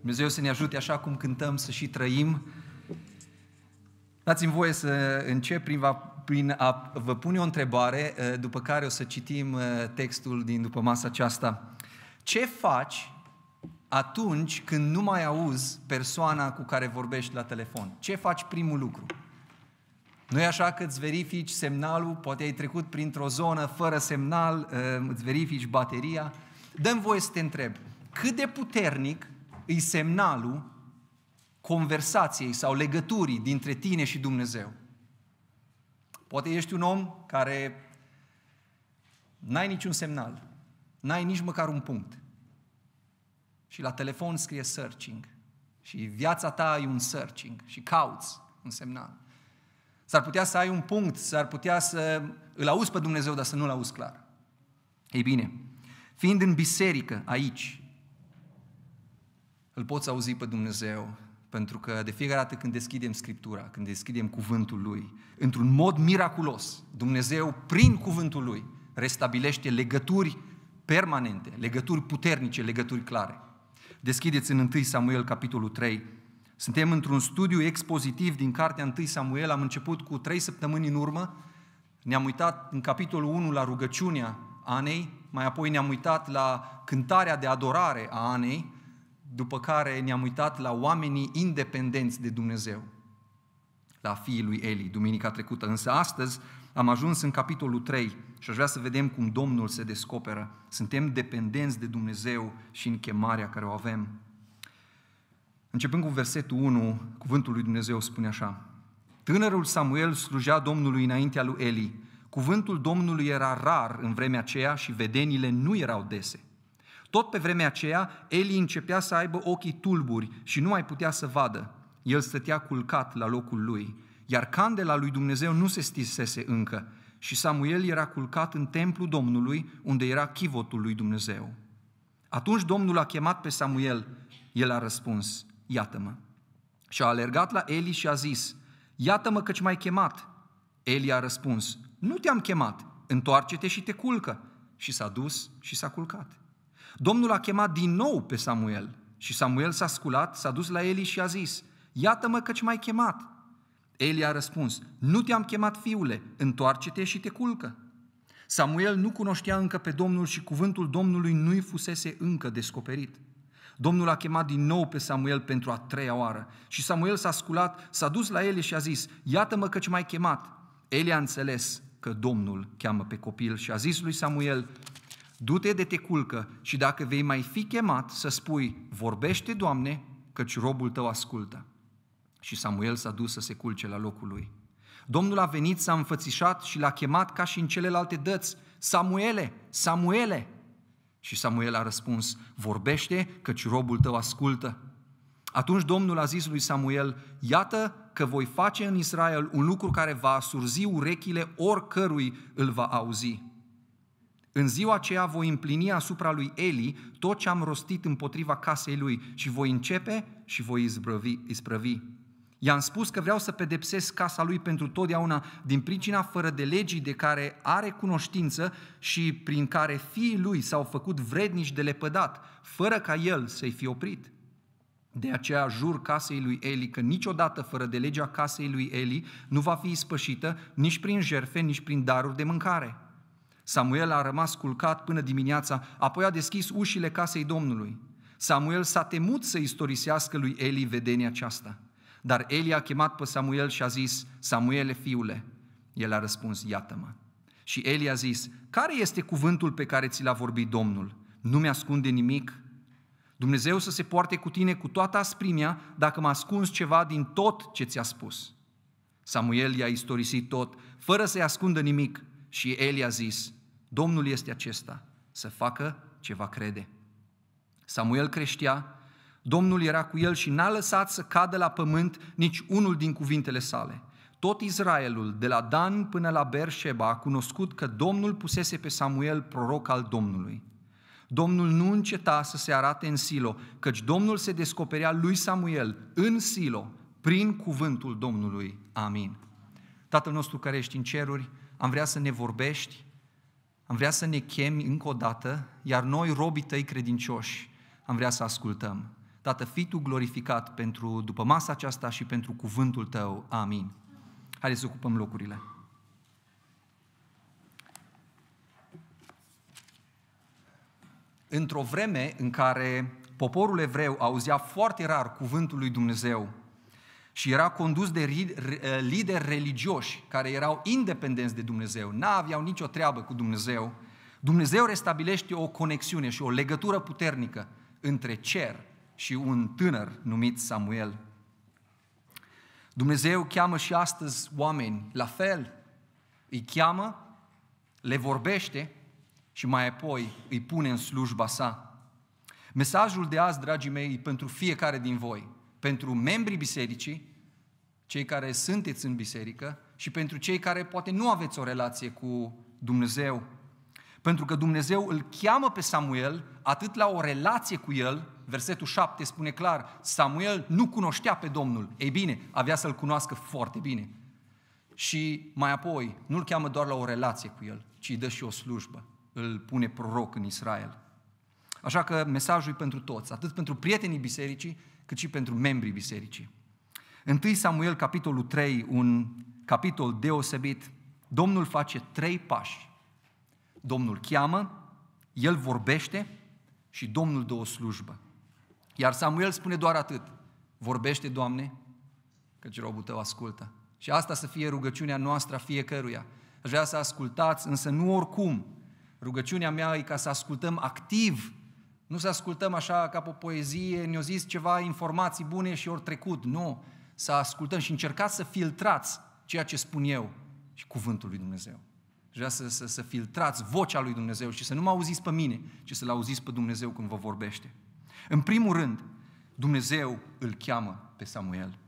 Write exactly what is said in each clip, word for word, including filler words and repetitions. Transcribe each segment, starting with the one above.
Dumnezeu să ne ajute așa cum cântăm să și trăim. Dați-mi voie să încep prin, va, prin a vă pune o întrebare, după care o să citim textul din după masa aceasta. Ce faci atunci când nu mai auzi persoana cu care vorbești la telefon? Ce faci primul lucru? Nu e așa că îți verifici semnalul, poate ai trecut printr-o zonă fără semnal, îți verifici bateria? Dă-mi voie să te întreb, cât de puternic e semnalul conversației sau legăturii dintre tine și Dumnezeu? Poate ești un om care n-ai niciun semnal, n-ai nici măcar un punct. Și la telefon scrie searching. Și viața ta e un searching și cauți un semnal. S-ar putea să ai un punct, s-ar putea să îl auzi pe Dumnezeu, dar să nu-l auzi clar. Ei bine, fiind în biserică, aici, îl poți auzi pe Dumnezeu, pentru că de fiecare dată când deschidem Scriptura, când deschidem cuvântul Lui, într-un mod miraculos, Dumnezeu, prin cuvântul Lui, restabilește legături permanente, legături puternice, legături clare. Deschideți în întâi Samuel, capitolul trei. Suntem într-un studiu expozitiv din cartea întâi Samuel, am început cu trei săptămâni în urmă, ne-am uitat în capitolul unu la rugăciunea Anei, mai apoi ne-am uitat la cântarea de adorare a Anei, după care ne-am uitat la oamenii independenți de Dumnezeu, la fiii lui Eli, duminica trecută. Însă astăzi am ajuns în capitolul trei și aș vrea să vedem cum Domnul se descoperă. Suntem dependenți de Dumnezeu și în chemarea care o avem. Începând cu versetul unu, cuvântul lui Dumnezeu spune așa: Tânărul Samuel slujea Domnului înaintea lui Eli. Cuvântul Domnului era rar în vremea aceea și vedenile nu erau dese. Tot pe vremea aceea, Eli începea să aibă ochii tulburi și nu mai putea să vadă. El stătea culcat la locul lui, iar candela lui Dumnezeu nu se stinsese încă și Samuel era culcat în templul Domnului, unde era chivotul lui Dumnezeu. Atunci Domnul a chemat pe Samuel, el a răspuns: Iată-mă. Și a alergat la Eli și a zis: Iată-mă căci m-ai chemat. Eli a răspuns: Nu te-am chemat, întoarce-te și te culcă. Și s-a dus și s-a culcat. Domnul a chemat din nou pe Samuel și Samuel s-a sculat, s-a dus la Eli și a zis: Iată-mă căci m-ai chemat. Eli a răspuns: Nu te-am chemat, fiule, întoarce-te și te culcă. Samuel nu cunoștea încă pe Domnul și cuvântul Domnului nu-i fusese încă descoperit. Domnul a chemat din nou pe Samuel pentru a treia oară și Samuel s-a sculat, s-a dus la Eli și a zis: Iată-mă căci m-ai chemat. Eli a înțeles că Domnul cheamă pe copil și a zis lui Samuel: Du-te de te culcă și dacă vei mai fi chemat să spui: Vorbește, Doamne, căci robul tău ascultă. Și Samuel s-a dus să se culce la locul lui. Domnul a venit, s-a înfățișat și l-a chemat ca și în celelalte dăți: Samuele, Samuele! Și Samuel a răspuns: Vorbește, căci robul tău ascultă. Atunci Domnul a zis lui Samuel: Iată că voi face în Israel un lucru care va asurzi urechile oricărui îl va auzi. În ziua aceea voi împlini asupra lui Eli tot ce am rostit împotriva casei lui și voi începe și voi izbrăvi, izbrăvi. I-am spus că vreau să pedepsesc casa lui pentru totdeauna din pricina fără de legii de care are cunoștință și prin care fiii lui s-au făcut vrednici de lepădat, fără ca el să-i fi oprit. De aceea jur casei lui Eli că niciodată fără de legea casei lui Eli nu va fi ispășită nici prin jertfe, nici prin daruri de mâncare. Samuel a rămas culcat până dimineața, apoi a deschis ușile casei Domnului. Samuel s-a temut să istorisească lui Eli vedenia aceasta. Dar Eli a chemat pe Samuel și a zis: Samuele, fiule. El a răspuns: Iată-mă. Și Eli a zis: Care este cuvântul pe care ți l-a vorbit Domnul? Nu mi-ascunde nimic. Dumnezeu să se poarte cu tine cu toată asprimea dacă mă ascunzi ceva din tot ce ți-a spus. Samuel i-a istorisit tot, fără să-i ascundă nimic. Și Eli a zis: Domnul este acesta, să facă ce va crede. Samuel creștea, Domnul era cu el și n-a lăsat să cadă la pământ nici unul din cuvintele sale. Tot Israelul, de la Dan până la Beersheba, a cunoscut că Domnul pusese pe Samuel proroc al Domnului. Domnul nu înceta să se arate în Silo, căci Domnul se descoperea lui Samuel în Silo, prin cuvântul Domnului. Amin. Tatăl nostru care ești în ceruri, am vrea să ne vorbești, am vrea să ne chemi încă o dată, iar noi, robii tăi credincioși, am vrea să ascultăm. Tată, fii Tu glorificat pentru după masa aceasta și pentru cuvântul Tău. Amin. Haideți să ocupăm locurile. Într-o vreme în care poporul evreu auzea foarte rar cuvântul lui Dumnezeu și era condus de lideri religioși care erau independenți de Dumnezeu, n-aveau nicio treabă cu Dumnezeu, Dumnezeu restabilește o conexiune și o legătură puternică între cer și un tânăr numit Samuel. Dumnezeu cheamă și astăzi oameni la fel, îi cheamă, le vorbește și mai apoi îi pune în slujba sa. Mesajul de azi, dragii mei, e pentru fiecare din voi, pentru membrii bisericii, cei care sunteți în biserică și pentru cei care poate nu aveți o relație cu Dumnezeu. Pentru că Dumnezeu îl cheamă pe Samuel atât la o relație cu el, versetul șapte spune clar, Samuel nu cunoștea pe Domnul. Ei bine, avea să-l cunoască foarte bine. Și mai apoi, nu îl cheamă doar la o relație cu el, ci îi dă și o slujbă. Îl pune proroc în Israel. Așa că mesajul e pentru toți, atât pentru prietenii bisericii, cât și pentru membrii bisericii. întâi Samuel, capitolul trei, un capitol deosebit. Domnul face trei pași. Domnul cheamă, El vorbește și Domnul dă o slujbă. Iar Samuel spune doar atât. Vorbește, Doamne, căci robul Tău ascultă. Și asta să fie rugăciunea noastră a fiecăruia. Aș vrea să ascultați, însă nu oricum. Rugăciunea mea e ca să ascultăm activ, nu să ascultăm așa ca pe o poezie, ne-au zis ceva informații bune și ori trecut. Nu, să ascultăm și încercați să filtrați ceea ce spun eu și cuvântul lui Dumnezeu. Aș vrea să, să, să filtrați vocea lui Dumnezeu și să nu mă auziți pe mine, ci să-L auziți pe Dumnezeu când vă vorbește. În primul rând, Dumnezeu îl cheamă pe Samuel.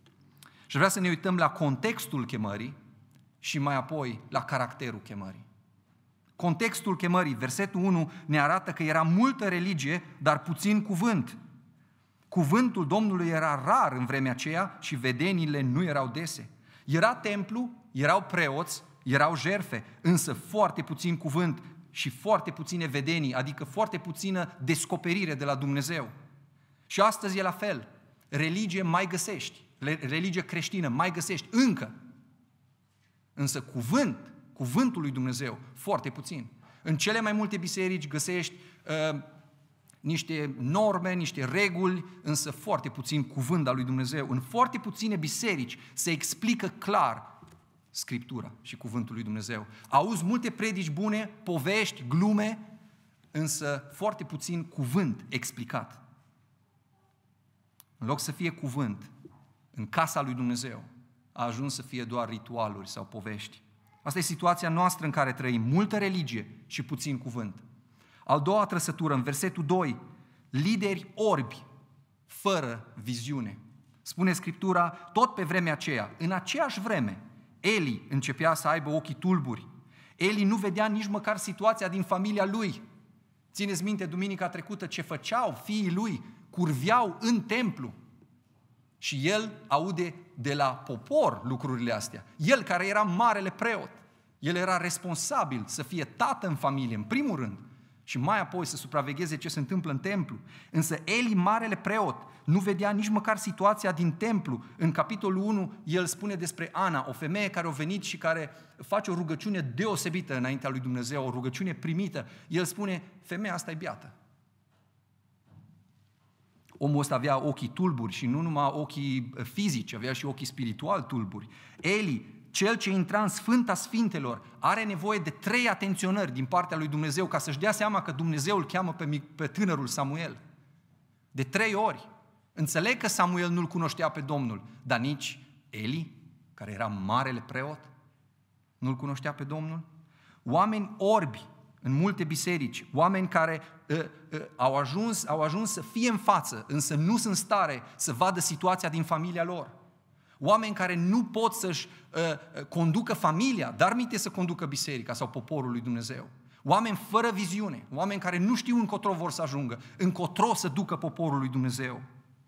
Și vrea să ne uităm la contextul chemării și mai apoi la caracterul chemării. Contextul chemării, versetul unu, ne arată că era multă religie, dar puțin cuvânt. Cuvântul Domnului era rar în vremea aceea și vedeniile nu erau dese. Era templu, erau preoți, erau jertfe, însă foarte puțin cuvânt și foarte puține vedenii, adică foarte puțină descoperire de la Dumnezeu. Și astăzi e la fel. Religie mai găsești, religie creștină mai găsești, încă. Însă cuvânt, cuvântul lui Dumnezeu, foarte puțin. În cele mai multe biserici găsești uh, niște norme, niște reguli, însă foarte puțin cuvânt al lui Dumnezeu. În foarte puține biserici se explică clar Scriptura și cuvântul lui Dumnezeu. Auzi multe predici bune, povești, glume, însă foarte puțin cuvânt explicat. În loc să fie cuvânt în casa lui Dumnezeu, a ajuns să fie doar ritualuri sau povești. Asta e situația noastră în care trăim, multă religie și puțin cuvânt. Al doua trăsătură, în versetul doi, lideri orbi, fără viziune. Spune Scriptura, tot pe vremea aceea, în aceeași vreme, Eli începea să aibă ochii tulburi. Eli nu vedea nici măcar situația din familia lui. Țineți minte, duminica trecută, ce făceau fiii lui? Curveau în templu. Și el aude de la popor lucrurile astea. El care era marele preot, el era responsabil să fie tată în familie, în primul rând, și mai apoi să supravegheze ce se întâmplă în templu. Însă Eli, marele preot, nu vedea nici măcar situația din templu. În capitolul unu, el spune despre Ana, o femeie care a venit și care face o rugăciune deosebită înaintea lui Dumnezeu, o rugăciune primită. El spune, femeia asta e beată. Omul ăsta avea ochii tulburi și nu numai ochii fizici, avea și ochii spirituali tulburi. Eli, cel ce intra în Sfânta Sfintelor, are nevoie de trei atenționări din partea lui Dumnezeu ca să-și dea seama că Dumnezeu îl cheamă pe, mic, pe tânărul Samuel. De trei ori. Înțeleg că Samuel nu-l cunoștea pe Domnul, dar nici Eli, care era marele preot, nu-l cunoștea pe Domnul. Oameni orbi în multe biserici, oameni care uh, uh, au, ajuns, au ajuns să fie în față, însă nu sunt în stare să vadă situația din familia lor. Oameni care nu pot să-și uh, conducă familia, dar minte să conducă biserica sau poporul lui Dumnezeu. Oameni fără viziune, oameni care nu știu încotro vor să ajungă, încotro să ducă poporul lui Dumnezeu.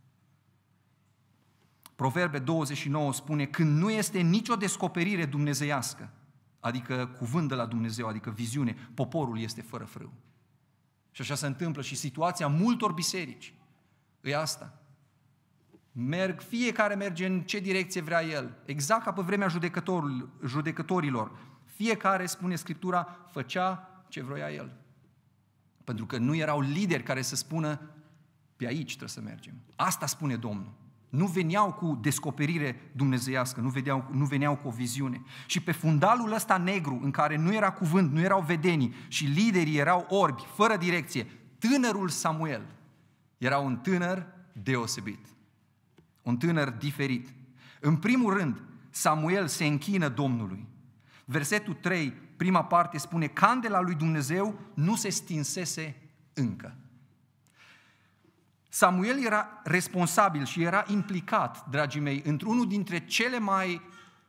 Proverbe douăzeci și nouă spune, când nu este nicio descoperire dumnezeiască, adică cuvânt de la Dumnezeu, adică viziune, poporul este fără frâu. Și așa se întâmplă și situația multor biserici. E asta. Merg, fiecare merge în ce direcție vrea el. Exact ca pe vremea judecătorilor. Fiecare, spune Scriptura, făcea ce vroia el. Pentru că nu erau lideri care să spună, pe aici trebuie să mergem. Asta spune Domnul. Nu veneau cu descoperire dumnezeiască, nu veneau, nu veneau cu o viziune. Și pe fundalul ăsta negru, în care nu era cuvânt, nu erau vedenii și liderii erau orbi, fără direcție, tânărul Samuel era un tânăr deosebit. Un tânăr diferit. În primul rând, Samuel se închină Domnului. Versetul trei, prima parte, spune, candela lui Dumnezeu nu se stinsese încă. Samuel era responsabil și era implicat, dragii mei, într-unul dintre cele mai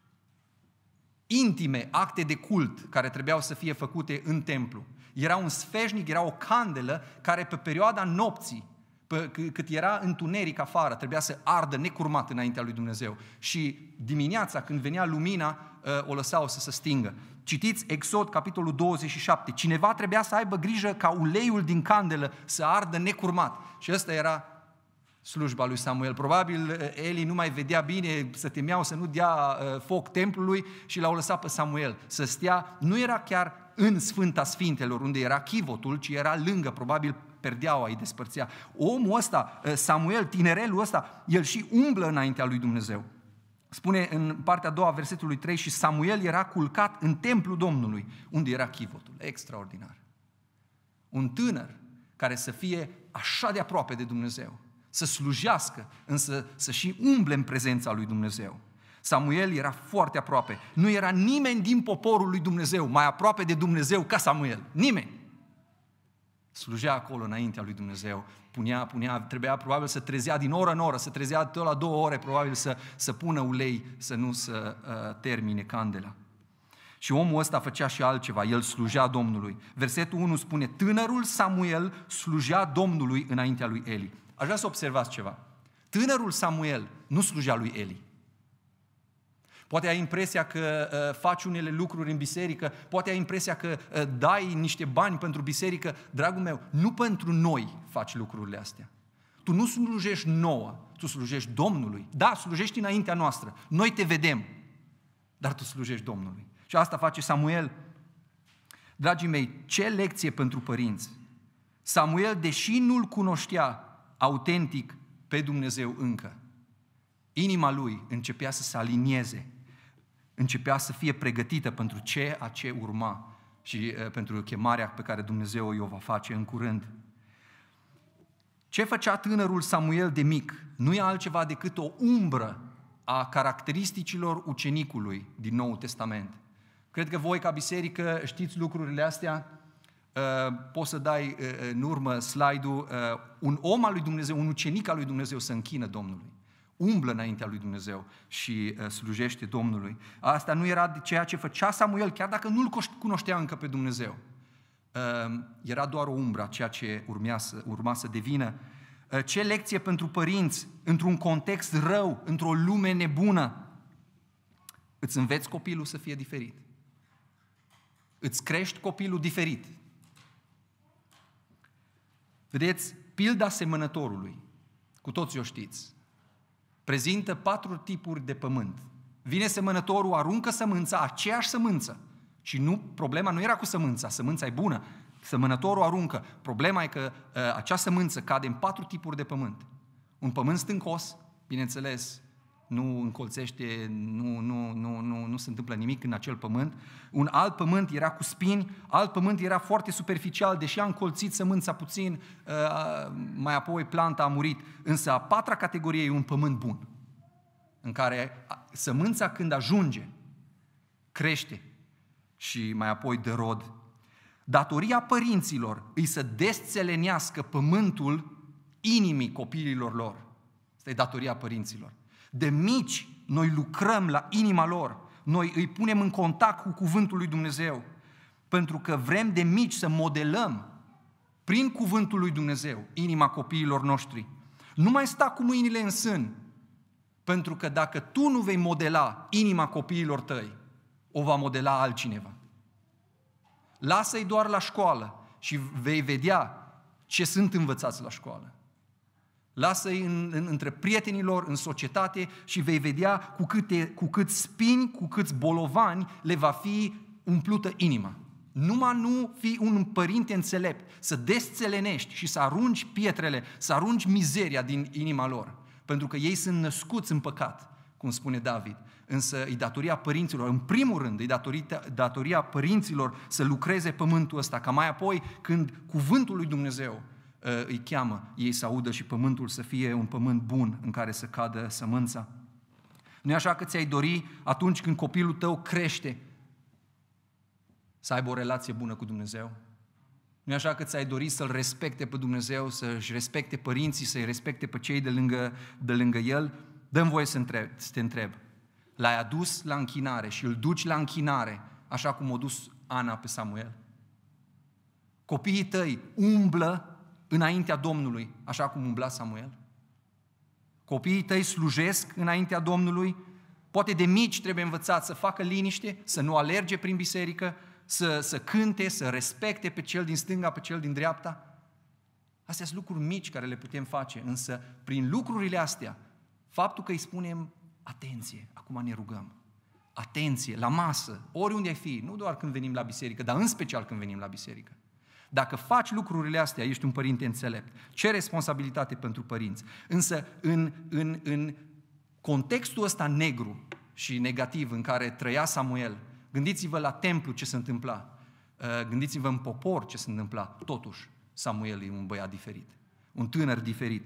intime acte de cult care trebuiau să fie făcute în templu. Era un sfeșnic, era o candelă care pe perioada nopții, pe, cât era întuneric afară, trebuia să ardă necurmat înaintea lui Dumnezeu. Și dimineața, când venea lumina, o lăsau să se stingă. Citiți Exod, capitolul douăzeci și șapte. Cineva trebuia să aibă grijă ca uleiul din candelă să ardă necurmat. Și ăsta era slujba lui Samuel. Probabil Eli nu mai vedea bine, să temeau să nu dea foc templului și l-au lăsat pe Samuel să stea. Nu era chiar în Sfânta Sfintelor, unde era chivotul, ci era lângă, probabil perdeaua, îi despărțea. Omul ăsta, Samuel, tinerelul ăsta, el și umblă înaintea lui Dumnezeu. Spune în partea a doua, versetului trei, și Samuel era culcat în templul Domnului, unde era chivotul. Extraordinar. Un tânăr care să fie așa de aproape de Dumnezeu, să slujească, însă să și umble în prezența lui Dumnezeu. Samuel era foarte aproape. Nu era nimeni din poporul lui Dumnezeu mai aproape de Dumnezeu ca Samuel. Nimeni. Slujea acolo înaintea lui Dumnezeu. Punea, punea, trebuia probabil să trezea din oră în oră, să trezea tot la două ore, probabil să, să pună ulei, să nu să uh, termine candela. Și omul ăsta făcea și altceva, el slujea Domnului. Versetul unu spune, tânărul Samuel slujea Domnului înaintea lui Eli. Aș vrea să observați ceva. Tânărul Samuel nu slujea lui Eli. Poate ai impresia că uh, faci unele lucruri în biserică, poate ai impresia că uh, dai niște bani pentru biserică. Dragul meu, nu pentru noi faci lucrurile astea. Tu nu slujești nouă, tu slujești Domnului. Da, slujești înaintea noastră. Noi te vedem, dar tu slujești Domnului. Și asta face Samuel. Dragii mei, ce lecție pentru părinți! Samuel, deși nu-L cunoștea autentic pe Dumnezeu încă, inima lui începea să se alinieze, începea să fie pregătită pentru ceea ce urma și uh, pentru chemarea pe care Dumnezeu o va face în curând. Ce făcea tânărul Samuel de mic? Nu e altceva decât o umbră a caracteristicilor ucenicului din Noul Testament. Cred că voi ca biserică știți lucrurile astea. Uh, poți să dai uh, în urmă slide-ul. Uh, un om al lui Dumnezeu, un ucenic al lui Dumnezeu se închină Domnului. Umblă înaintea lui Dumnezeu și uh, slujește Domnului. Asta nu era ceea ce făcea Samuel, chiar dacă nu-L cunoștea încă pe Dumnezeu. Uh, era doar o umbră a ceea ce urmea să, urma să devină. Uh, ce lecție pentru părinți într-un context rău, într-o lume nebună. Îți înveți copilul să fie diferit. Îți crești copilul diferit. Vedeți, pilda semănătorului, cu toți o știți, prezintă patru tipuri de pământ. Vine semănătorul, aruncă sămânța, aceeași sămânță. Și nu, problema nu era cu sămânța, sămânța e bună. Semănătorul aruncă. Problema e că uh, acea sămânță cade în patru tipuri de pământ. Un pământ stâncos, bineînțeles, nu încolțește, nu, nu, nu, nu, nu se întâmplă nimic în acel pământ. Un alt pământ era cu spini, alt pământ era foarte superficial, deși a încolțit sămânța puțin, mai apoi planta a murit. Însă a patra categorie e un pământ bun, în care sămânța când ajunge, crește și mai apoi dă rod. Datoria părinților îi să desțelenească pământul inimii copiilor lor. Asta e datoria părinților. De mici, noi lucrăm la inima lor, noi îi punem în contact cu cuvântul lui Dumnezeu, pentru că vrem de mici să modelăm prin cuvântul lui Dumnezeu inima copiilor noștri. Nu mai sta cu mâinile în sân, pentru că dacă tu nu vei modela inima copiilor tăi, o va modela altcineva. Lasă-i doar la școală și vei vedea ce sunt învățați la școală. Lasă-i în, în, între prietenilor, în societate și vei vedea cu, câte, cu câți spini, cu câți bolovani le va fi umplută inima. Numai nu fi un părinte înțelept, să desțelenești și să arunci pietrele, să arunci mizeria din inima lor. Pentru că ei sunt născuți în păcat, cum spune David. Însă e datoria părinților, în primul rând, e datoria, datoria părinților să lucreze pământul ăsta, ca mai apoi, când cuvântul lui Dumnezeu îi cheamă, ei să audă și pământul să fie un pământ bun în care să cadă sămânța. Nu e așa că ți-ai dori atunci când copilul tău crește să aibă o relație bună cu Dumnezeu? Nu e așa că ți-ai dori să-L respecte pe Dumnezeu, să-și respecte părinții, să-i respecte pe cei de lângă, de lângă El? Dă-mi voie să, întreb, să te întreb. L-ai adus la închinare și îl duci la închinare așa cum a dus Ana pe Samuel? Copiii tăi umblă înaintea Domnului așa cum umbla Samuel? Copiii tăi slujesc înaintea Domnului? Poate de mici trebuie învățat să facă liniște, să nu alerge prin biserică, să, să cânte, să respecte pe cel din stânga, pe cel din dreapta. Astea sunt lucruri mici care le putem face, însă prin lucrurile astea, faptul că îi spunem atenție, acum ne rugăm, atenție, la masă, oriunde ai fi, nu doar când venim la biserică, dar în special când venim la biserică. Dacă faci lucrurile astea, ești un părinte înțelept. Ce responsabilitate pentru părinți. Însă în, în, în contextul ăsta negru și negativ în care trăia Samuel, gândiți-vă la templu ce se întâmpla, gândiți-vă în popor ce se întâmpla. Totuși, Samuel e un băiat diferit, un tânăr diferit.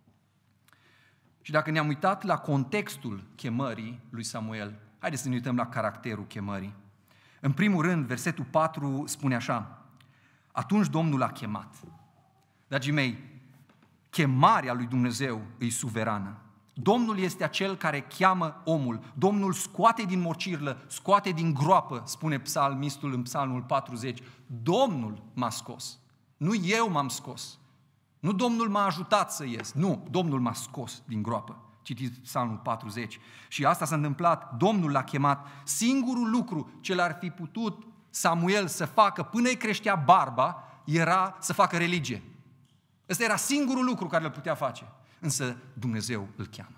Și dacă ne-am uitat la contextul chemării lui Samuel, haideți să ne uităm la caracterul chemării. În primul rând, versetul patru spune așa: atunci Domnul a chemat. Dragii mei, chemarea lui Dumnezeu e suverană. Domnul este acel care cheamă omul. Domnul scoate din mocirlă, scoate din groapă, spune psalmistul în psalmul patruzeci. Domnul m-a scos. Nu eu m-am scos. Nu Domnul m-a ajutat să ies. Nu, Domnul m-a scos din groapă. Citiți psalmul patruzeci. Și asta s-a întâmplat. Domnul l-a chemat. Singurul lucru ce l-ar fi putut Samuel să facă până îi creștea barba era să facă religie. Ăsta era singurul lucru care îl putea face. Însă Dumnezeu îl cheamă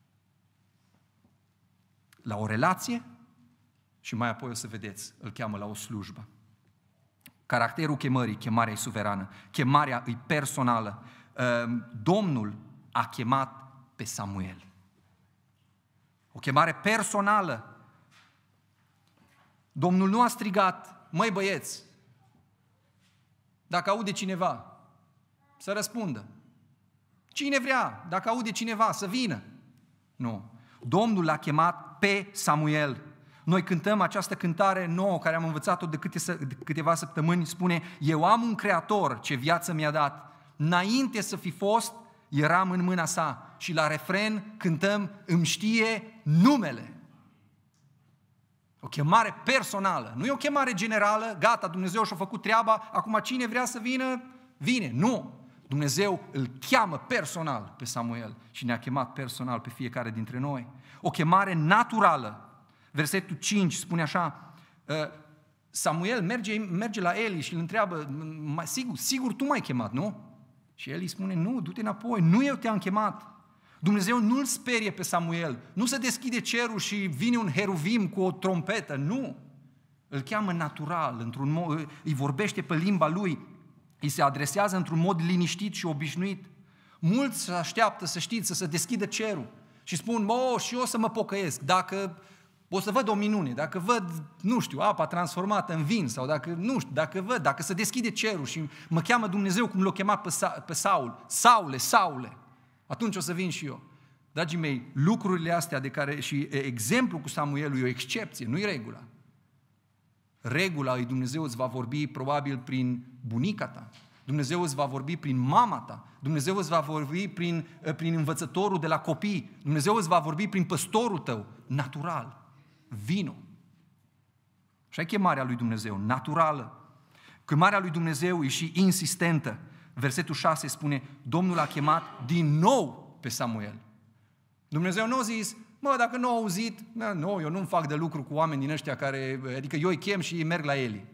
la o relație și mai apoi o să vedeți, îl cheamă la o slujbă. Caracterul chemării, chemarea e suverană, chemarea e personală. Domnul a chemat pe Samuel. O chemare personală. Domnul nu a strigat: măi băieți, dacă aude cineva, să răspundă. Cine vrea, dacă aude cineva, să vină. Nu. Domnul l-a chemat pe Samuel. Noi cântăm această cântare nouă, care am învățat-o de, câte, de câteva săptămâni, spune: eu am un creator ce viață mi-a dat. Înainte să fi fost, eram în mâna sa. Și la refren cântăm: îmi știe numele. O chemare personală. Nu e o chemare generală, gata, Dumnezeu și-a făcut treaba, acum cine vrea să vină, vine. Nu! Dumnezeu îl cheamă personal pe Samuel și ne-a chemat personal pe fiecare dintre noi. O chemare naturală. Versetul cinci spune așa: Samuel merge, merge la Eli și îl întreabă: sigur, sigur tu m-ai chemat, nu? Și Eli spune: nu, du-te înapoi, nu eu te-am chemat. Dumnezeu nu-l sperie pe Samuel, nu se deschide cerul și vine un heruvim cu o trompetă, nu. Îl cheamă natural, într-un mod, îi vorbește pe limba lui, îi se adresează într-un mod liniștit și obișnuit. Mulți se așteaptă, să știți, să se deschidă cerul și spun: o, și eu să mă pocăiesc, dacă o să văd o minune, dacă văd, nu știu, apa transformată în vin, sau dacă, nu știu, dacă văd, dacă se deschide cerul și mă cheamă Dumnezeu cum l-a chemat pe, Sa- pe Saul, Saule, Saule, atunci o să vin și eu. Dragii mei, lucrurile astea de care, și exemplul cu Samuel e o excepție, nu e regula. Regula lui Dumnezeu îți va vorbi probabil prin bunica ta, Dumnezeu îți va vorbi prin mama ta, Dumnezeu îți va vorbi prin, prin învățătorul de la copii, Dumnezeu îți va vorbi prin păstorul tău, natural, vino. Și ai chemarea lui Dumnezeu, naturală. Chemarea lui Dumnezeu e și insistentă. Versetul șase spune: Domnul a chemat din nou pe Samuel. Dumnezeu nu a zis: mă, dacă nu au auzit, nu, eu nu-mi fac de lucru cu oameni din ăștia care, adică eu îi chem și ei merg la Eli.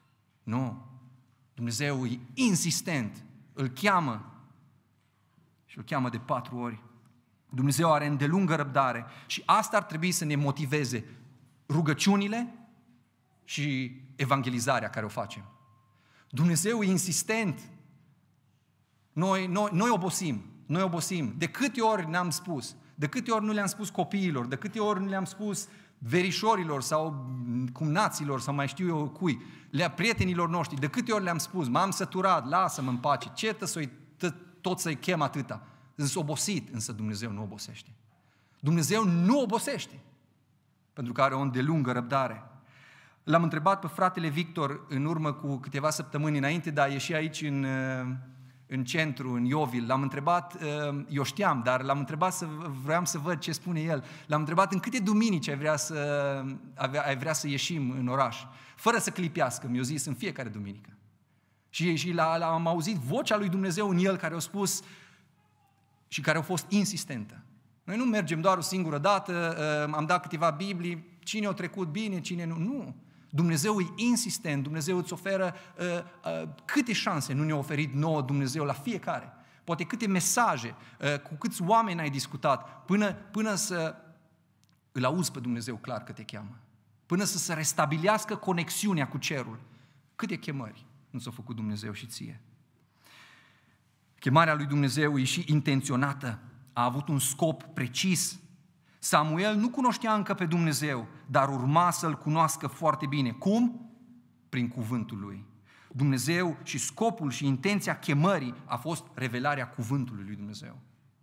Nu. Dumnezeu e insistent, îl cheamă. și îl cheamă de patru ori. Dumnezeu are îndelungă răbdare și asta ar trebui să ne motiveze rugăciunile și evangelizarea care o facem. Dumnezeu e insistent. Noi, noi, noi obosim, noi obosim. De câte ori ne-am spus, de câte ori nu le-am spus copiilor, de câte ori nu le-am spus verișorilor sau cumnaților sau mai știu eu cui, le prietenilor noștri, de câte ori le-am spus, m-am săturat, lasă-mă în pace, ce să-i, tot să-i chem atâta. Însă obosit, însă Dumnezeu nu obosește. Dumnezeu nu obosește, pentru că are o îndelungă răbdare. L-am întrebat pe fratele Victor în urmă cu câteva săptămâni înainte de a ieși aici în, în centru, în Iovil. L-am întrebat, eu știam, dar l-am întrebat, să, vreau să văd ce spune el. L-am întrebat în câte duminici ai vrea să, ai vrea să ieșim în oraș, fără să clipească. Mi-a zis în fiecare duminică. Și, și l-a, l-am auzit vocea lui Dumnezeu în el care a spus și care a fost insistentă. Noi nu mergem doar o singură dată, am dat câteva Biblii, cine a trecut bine, cine nu. Nu. Dumnezeu e insistent, Dumnezeu îți oferă uh, uh, câte șanse nu ne-a oferit nouă Dumnezeu la fiecare. Poate câte mesaje, uh, cu câți oameni ai discutat, până, până să îl auzi pe Dumnezeu clar că te cheamă. Până să se restabilească conexiunea cu cerul. Câte chemări nu s-a făcut Dumnezeu și ție. Chemarea lui Dumnezeu e și intenționată, a avut un scop precis. Samuel nu cunoștea încă pe Dumnezeu, dar urma să-L cunoască foarte bine. Cum? Prin cuvântul Lui. Dumnezeu și scopul și intenția chemării a fost revelarea cuvântului lui Dumnezeu.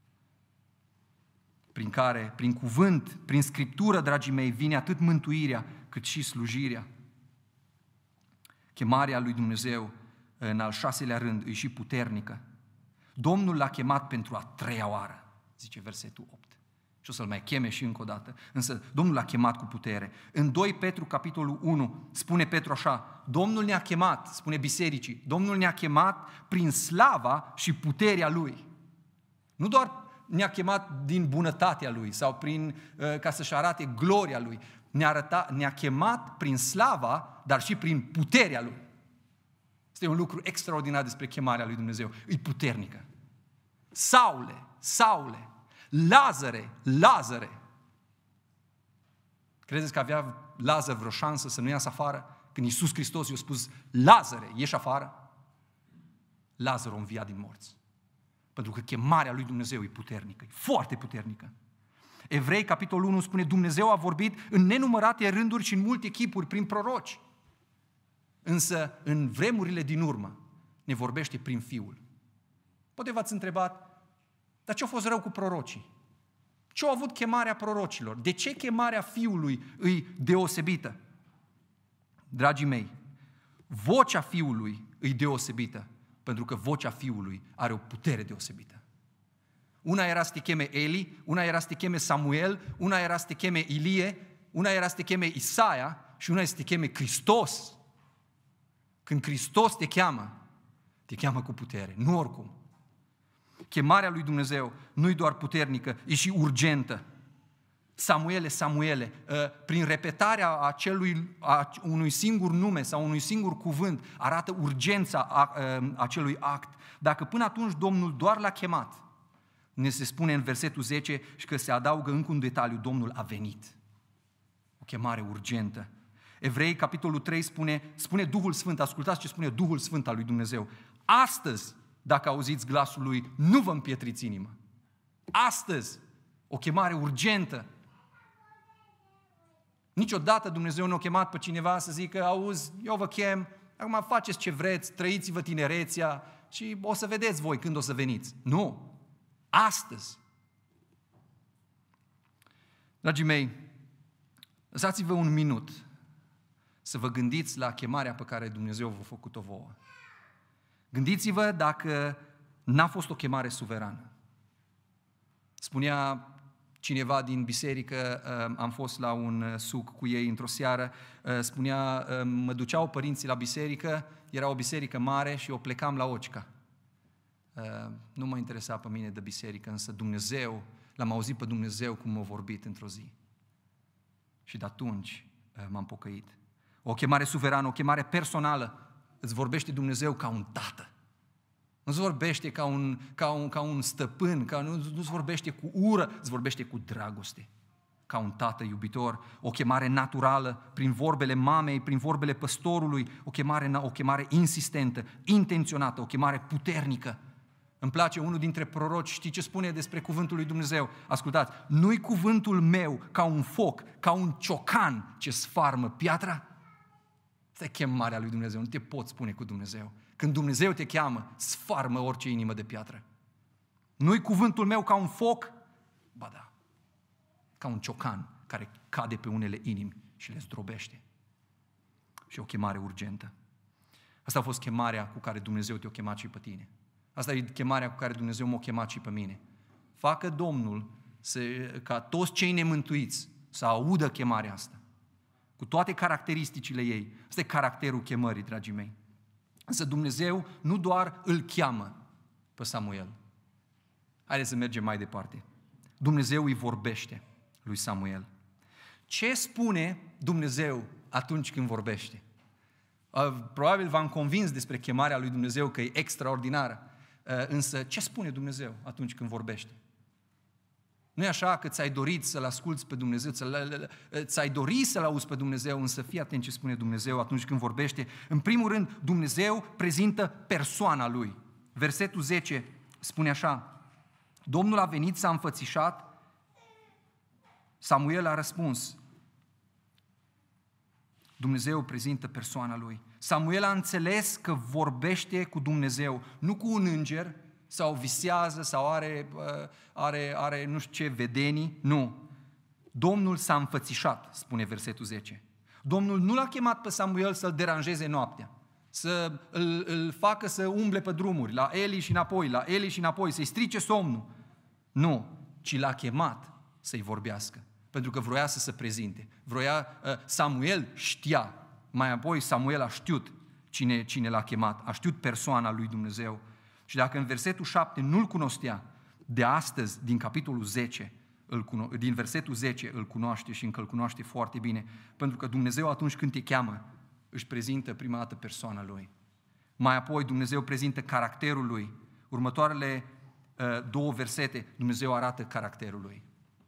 Prin care, prin cuvânt, prin Scriptură, dragii mei, vine atât mântuirea cât și slujirea. Chemarea lui Dumnezeu, în al șaselea rând, e și puternică. Domnul l-a chemat pentru a treia oară, zice versetul opt. Și o să-l mai cheme și încă o dată. Însă Domnul l-a chemat cu putere. În doi Petru, capitolul unu, spune Petru așa, Domnul ne-a chemat, spune bisericii, Domnul ne-a chemat prin slava și puterea Lui. Nu doar ne-a chemat din bunătatea Lui sau prin, ca să-și arate gloria Lui. Ne-a, arătat, ne-a chemat prin slava, dar și prin puterea Lui. Este un lucru extraordinar despre chemarea lui Dumnezeu. E puternică. Saule, Saule, Lazare, Lazare. Credeți că avea Lazar vreo șansă să nu iasă afară? Când Iisus Hristos i-a spus, Lazare, ieși afară? Lazar a înviat din morți. Pentru că chemarea lui Dumnezeu e puternică, e foarte puternică. Evrei, capitolul unu, spune, Dumnezeu a vorbit în nenumărate rânduri și în multe chipuri, prin proroci. Însă, în vremurile din urmă, ne vorbește prin Fiul. Poate v-ați întrebat, dar ce a fost rău cu prorocii? Ce a avut chemarea prorocilor? De ce chemarea Fiului îi deosebită? Dragii mei, vocea Fiului îi deosebită, pentru că vocea Fiului are o putere deosebită. Una era să te cheme Eli, una era să te cheme Samuel, una era să te cheme Ilie, una era să te cheme Isaia și una era să te cheme Hristos. Când Hristos te cheamă, te cheamă cu putere, nu oricum. Chemarea lui Dumnezeu nu e doar puternică, e și urgentă. Samuele, Samuele, prin repetarea acelui, a unui singur nume sau unui singur cuvânt, arată urgența acelui act. Dacă până atunci Domnul doar l-a chemat, ne se spune în versetul zece și că se adaugă încă un detaliu, Domnul a venit. O chemare urgentă. Evrei, capitolul trei, spune, spune Duhul Sfânt, ascultați ce spune Duhul Sfânt al lui Dumnezeu. Astăzi, dacă auziți glasul Lui, nu vă împietriți inima. Astăzi, o chemare urgentă. Niciodată Dumnezeu nu a chemat pe cineva să zică, auzi, eu vă chem, acum faceți ce vreți, trăiți-vă tinerețea și o să vedeți voi când o să veniți. Nu! Astăzi! Dragii mei, lăsați-vă un minut să vă gândiți la chemarea pe care Dumnezeu v-a făcut-o vouă. Gândiți-vă dacă n-a fost o chemare suverană. Spunea cineva din biserică, am fost la un suc cu ei într-o seară, spunea, mă duceau părinții la biserică, era o biserică mare și eu plecam la Ocica. Nu mă interesa pe mine de biserică, însă Dumnezeu, l-am auzit pe Dumnezeu cum m-a vorbit într-o zi. Și de atunci m-am pocăit. O chemare suverană, o chemare personală, îți vorbește Dumnezeu ca un tată. Nu-ți vorbește ca un, ca un, ca un stăpân, ca, nu, nu-ți vorbește cu ură, îți vorbește cu dragoste. Ca un tată iubitor, o chemare naturală, prin vorbele mamei, prin vorbele păstorului, o chemare, o chemare insistentă, intenționată, o chemare puternică. Îmi place unul dintre proroci, știi ce spune despre cuvântul lui Dumnezeu? Ascultați, nu-i cuvântul meu ca un foc, ca un ciocan ce sfarmă piatra? Asta e chemarea lui Dumnezeu, nu te poți spune cu Dumnezeu. Când Dumnezeu te cheamă, sfarmă orice inimă de piatră. Nu-i cuvântul meu ca un foc? Ba da, ca un ciocan care cade pe unele inimi și le zdrobește. Și o chemare urgentă. Asta a fost chemarea cu care Dumnezeu te-a chemat și pe tine. Asta e chemarea cu care Dumnezeu m-a chemat și pe mine. Facă Domnul să, ca toți cei nemântuiți să audă chemarea asta. Cu toate caracteristicile ei. Asta e caracterul chemării, dragii mei. Însă Dumnezeu nu doar îl cheamă pe Samuel. Haideți să mergem mai departe. Dumnezeu îi vorbește lui Samuel. Ce spune Dumnezeu atunci când vorbește? Probabil v-am convins despre chemarea lui Dumnezeu că e extraordinară. Însă ce spune Dumnezeu atunci când vorbește? Nu e așa că ți-ai dorit să-L asculți pe Dumnezeu, ți-ai dorit să-L auzi pe Dumnezeu, însă fii atent ce spune Dumnezeu atunci când vorbește. În primul rând, Dumnezeu prezintă persoana Lui. Versetul zece spune așa: Domnul a venit, s-a înfățișat, Samuel a răspuns. Dumnezeu prezintă persoana Lui. Samuel a înțeles că vorbește cu Dumnezeu, nu cu un înger, sau visează, sau are, are, are nu știu ce vedenii. Nu. Domnul s-a înfățișat, spune versetul zece. Domnul nu l-a chemat pe Samuel să-l deranjeze noaptea, să îl, îl facă să umble pe drumuri, la Eli și înapoi, la Eli și înapoi, să-i strice somnul. Nu, ci l-a chemat să-i vorbească, pentru că vroia să se prezinte. Vroia, Samuel știa, mai apoi Samuel a știut cine, cine l-a chemat, a știut persoana lui Dumnezeu. Și dacă în versetul șapte nu-l cunoștea, de astăzi, din capitolul zece, îl cuno- din versetul zece îl cunoaște și încă îl cunoaște foarte bine, pentru că Dumnezeu atunci când te cheamă, își prezintă prima dată persoana Lui. Mai apoi Dumnezeu prezintă caracterul Lui. Următoarele uh, două versete, Dumnezeu arată caracterul Lui.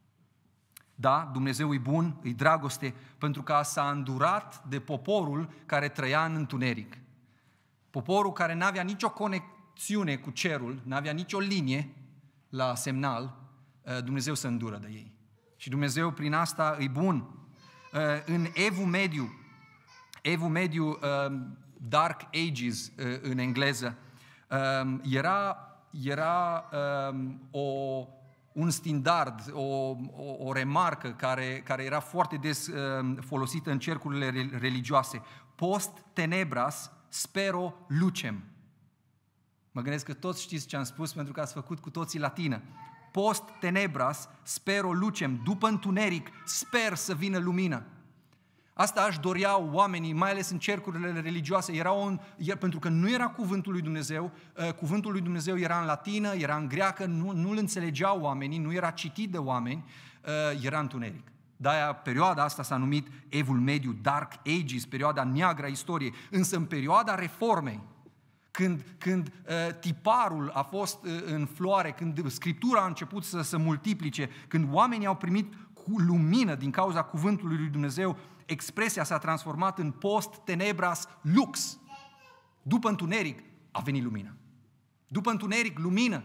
Da, Dumnezeu e bun, e dragoste, pentru că s-a îndurat de poporul care trăia în întuneric. Poporul care n-avea nicio conexiune cu cerul, n-avea nicio linie la semnal, Dumnezeu se îndură de ei. Și Dumnezeu prin asta e bun. În Evul Mediu, Evul Mediu, Dark Ages în engleză, era, era o... un standard, o, o, o remarcă care, care era foarte des uh, folosită în cercurile religioase. Post tenebras spero lucem. Mă gândesc că toți știți ce am spus pentru că ați făcut cu toții latină. Post tenebras spero lucem. După întuneric sper să vină lumină. Asta își doreau oamenii, mai ales în cercurile religioase, era un, pentru că nu era cuvântul lui Dumnezeu, cuvântul lui Dumnezeu era în latină, era în greacă, nu, nu-l înțelegeau oamenii, nu era citit de oameni, era întuneric. De-aia perioada asta s-a numit Evul Mediu, Dark Ages, perioada neagră a istoriei. Însă în perioada reformei, când, când uh, tiparul a fost uh, în floare, când Scriptura a început să se multiplice, când oamenii au primit cu lumină din cauza cuvântului lui Dumnezeu, expresia s-a transformat în post tenebras lux. După întuneric a venit lumina. După întuneric, lumină.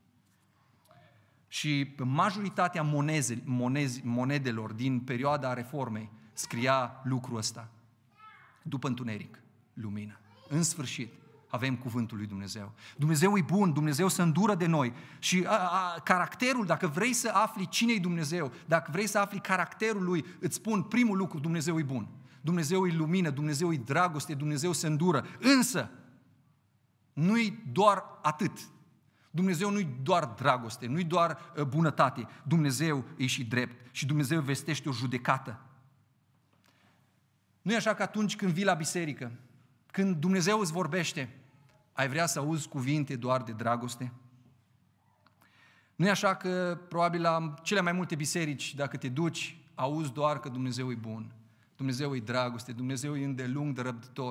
Și majoritatea moneze, monezi, monedelor din perioada reformei scria lucrul ăsta. După întuneric, lumină. În sfârșit, avem cuvântul lui Dumnezeu. Dumnezeu e bun, Dumnezeu se îndură de noi. Și a, a, caracterul, dacă vrei să afli cine-i Dumnezeu, dacă vrei să afli caracterul lui, îți spun primul lucru, Dumnezeu e bun. Dumnezeu e lumină, Dumnezeu e dragoste, Dumnezeu se îndură. Însă, nu-i doar atât. Dumnezeu nu-i doar dragoste, nu-i doar bunătate. Dumnezeu e și drept și Dumnezeu vestește o judecată. Nu e așa că atunci când vii la biserică, când Dumnezeu îți vorbește, ai vrea să auzi cuvinte doar de dragoste? Nu e așa că probabil la cele mai multe biserici, dacă te duci, auzi doar că Dumnezeu e bun, Dumnezeu e dragoste, Dumnezeu e îndelung de răbdător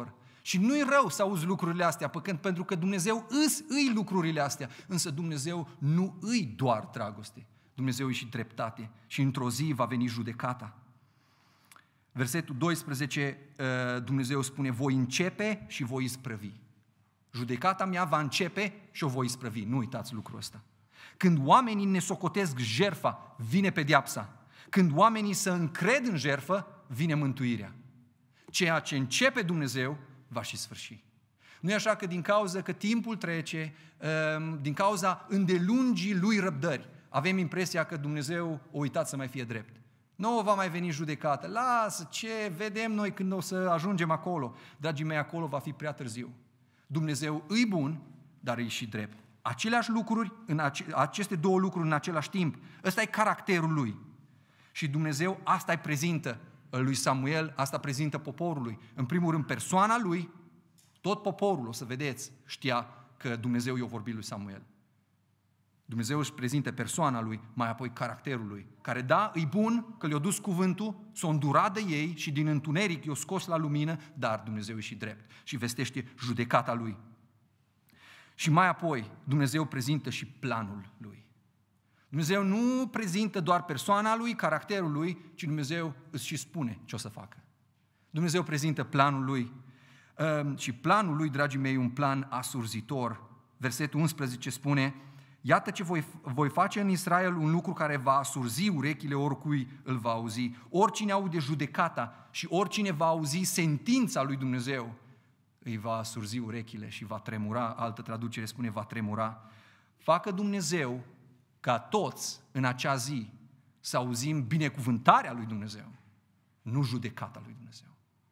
Și nu-i rău să auzi lucrurile astea, păcând, pentru că Dumnezeu îs îi lucrurile astea, însă Dumnezeu nu îi doar dragoste, Dumnezeu îi și dreptate și într-o zi va veni judecata. Versetul doisprezece, Dumnezeu spune, voi începe și voi isprăvi. Judecata mea va începe și o voi isprăvi. Nu uitați lucrul ăsta. Când oamenii ne socotesc jertfa, vine pedeapsa. Când oamenii se încred în jertfă, vine mântuirea. Ceea ce începe Dumnezeu va și sfârși. Nu e așa că din cauza că timpul trece, din cauza îndelungii lui răbdări, avem impresia că Dumnezeu a uitat să mai fie drept. Nu va mai veni judecată. Lasă, ce vedem noi când o să ajungem acolo. Dragii mei, acolo va fi prea târziu. Dumnezeu îi bun, dar îi și drept. Aceleași lucruri, în ace- aceste două lucruri în același timp. Ăsta e caracterul lui. Și Dumnezeu asta îi prezintă lui Samuel, asta prezintă poporului. În primul rând, persoana lui, tot poporul, o să vedeți, știa că Dumnezeu i-a vorbit lui Samuel. Dumnezeu își prezintă persoana lui, mai apoi caracterul lui, care da, e bun că le-a dus cuvântul, s-a îndurat de ei și din întuneric i-a scos la lumină, dar Dumnezeu e și drept și vestește judecata lui. Și mai apoi Dumnezeu prezintă și planul lui. Dumnezeu nu prezintă doar persoana lui, caracterul lui, ci Dumnezeu îți și spune ce o să facă. Dumnezeu prezintă planul lui și planul lui, dragii mei, e un plan asurzitor. Versetul unsprezece spune, iată ce voi, voi face în Israel un lucru care va asurzi urechile oricui îl va auzi. Oricine aude judecata și oricine va auzi sentința lui Dumnezeu, îi va asurzi urechile și va tremura, altă traducere spune va tremura. Facă Dumnezeu ca toți în acea zi să auzim binecuvântarea lui Dumnezeu, nu judecata lui Dumnezeu.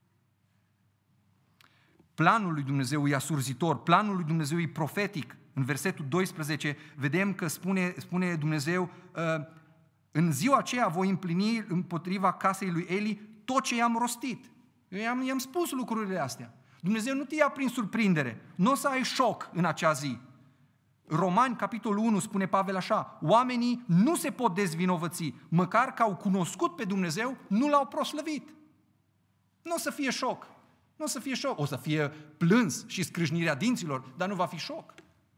Planul lui Dumnezeu e asurzitor, planul lui Dumnezeu e profetic. În versetul doisprezece vedem că spune, spune Dumnezeu, în ziua aceea voi împlini împotriva casei lui Eli tot ce i-am rostit. Eu i-am, i-am spus lucrurile astea. Dumnezeu nu te ia prin surprindere, nu o să ai șoc în acea zi. Romani, capitolul unu, spune Pavel așa, oamenii nu se pot dezvinovăți, măcar că au cunoscut pe Dumnezeu, nu l-au proslăvit. Nu o să fie șoc, nu o să fie șoc, o să fie plâns și scrâșnirea dinților, dar nu va fi șoc.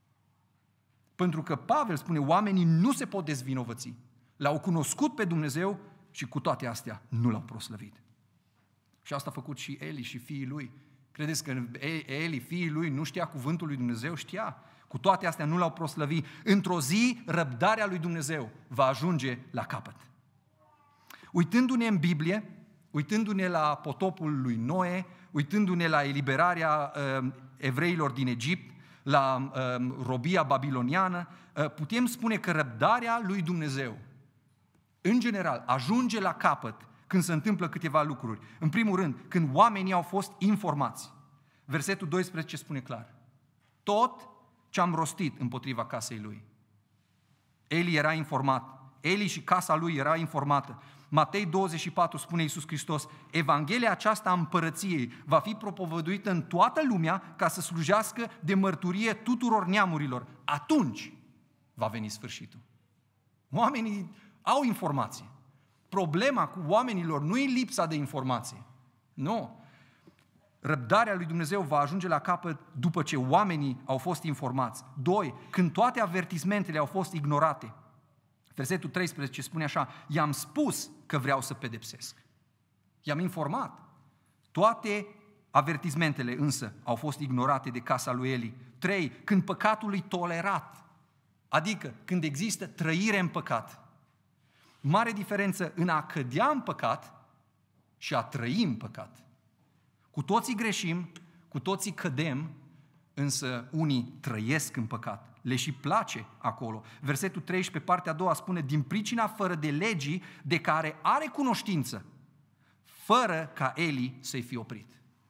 Pentru că Pavel spune, oamenii nu se pot dezvinovăți. L-au cunoscut pe Dumnezeu și cu toate astea nu l-au proslăvit. Și asta a făcut și Eli și fiii lui. Credeți că Eli, fiii lui, nu știa cuvântul lui Dumnezeu? Știa. Cu toate astea nu l-au proslăvit. Într-o zi, răbdarea lui Dumnezeu va ajunge la capăt. Uitându-ne în Biblie, uitându-ne la potopul lui Noe, uitându-ne la eliberarea uh, evreilor din Egipt, la uh, robia babiloniană, uh, putem spune că răbdarea lui Dumnezeu, în general, ajunge la capăt când se întâmplă câteva lucruri. În primul rând, când oamenii au fost informați. Versetul doisprezece spune clar. Tot ce am rostit împotriva casei lui. Eli era informat. Eli și casa lui era informată. Matei douăzeci și patru spune Iisus Hristos, Evanghelia aceasta a împărăției va fi propovăduită în toată lumea ca să slujească de mărturie tuturor neamurilor. Atunci va veni sfârșitul. Oamenii au informație. Problema cu oamenilor nu e lipsa de informație. Nu. Răbdarea lui Dumnezeu va ajunge la capăt după ce oamenii au fost informați. Doi, când toate avertismentele au fost ignorate. Versetul treisprezece spune așa, i-am spus că vreau să pedepsesc. I-am informat. Toate avertismentele însă au fost ignorate de casa lui Eli. Trei, când păcatul e tolerat, adică când există trăire în păcat. Mare diferență în a cădea în păcat și a trăi în păcat. Cu toții greșim, cu toții cădem, însă unii trăiesc în păcat. Le și place acolo. Versetul treisprezece, partea a doua, spune, din pricina fără de legii de care are cunoștință, fără ca Eli să-i fi oprit.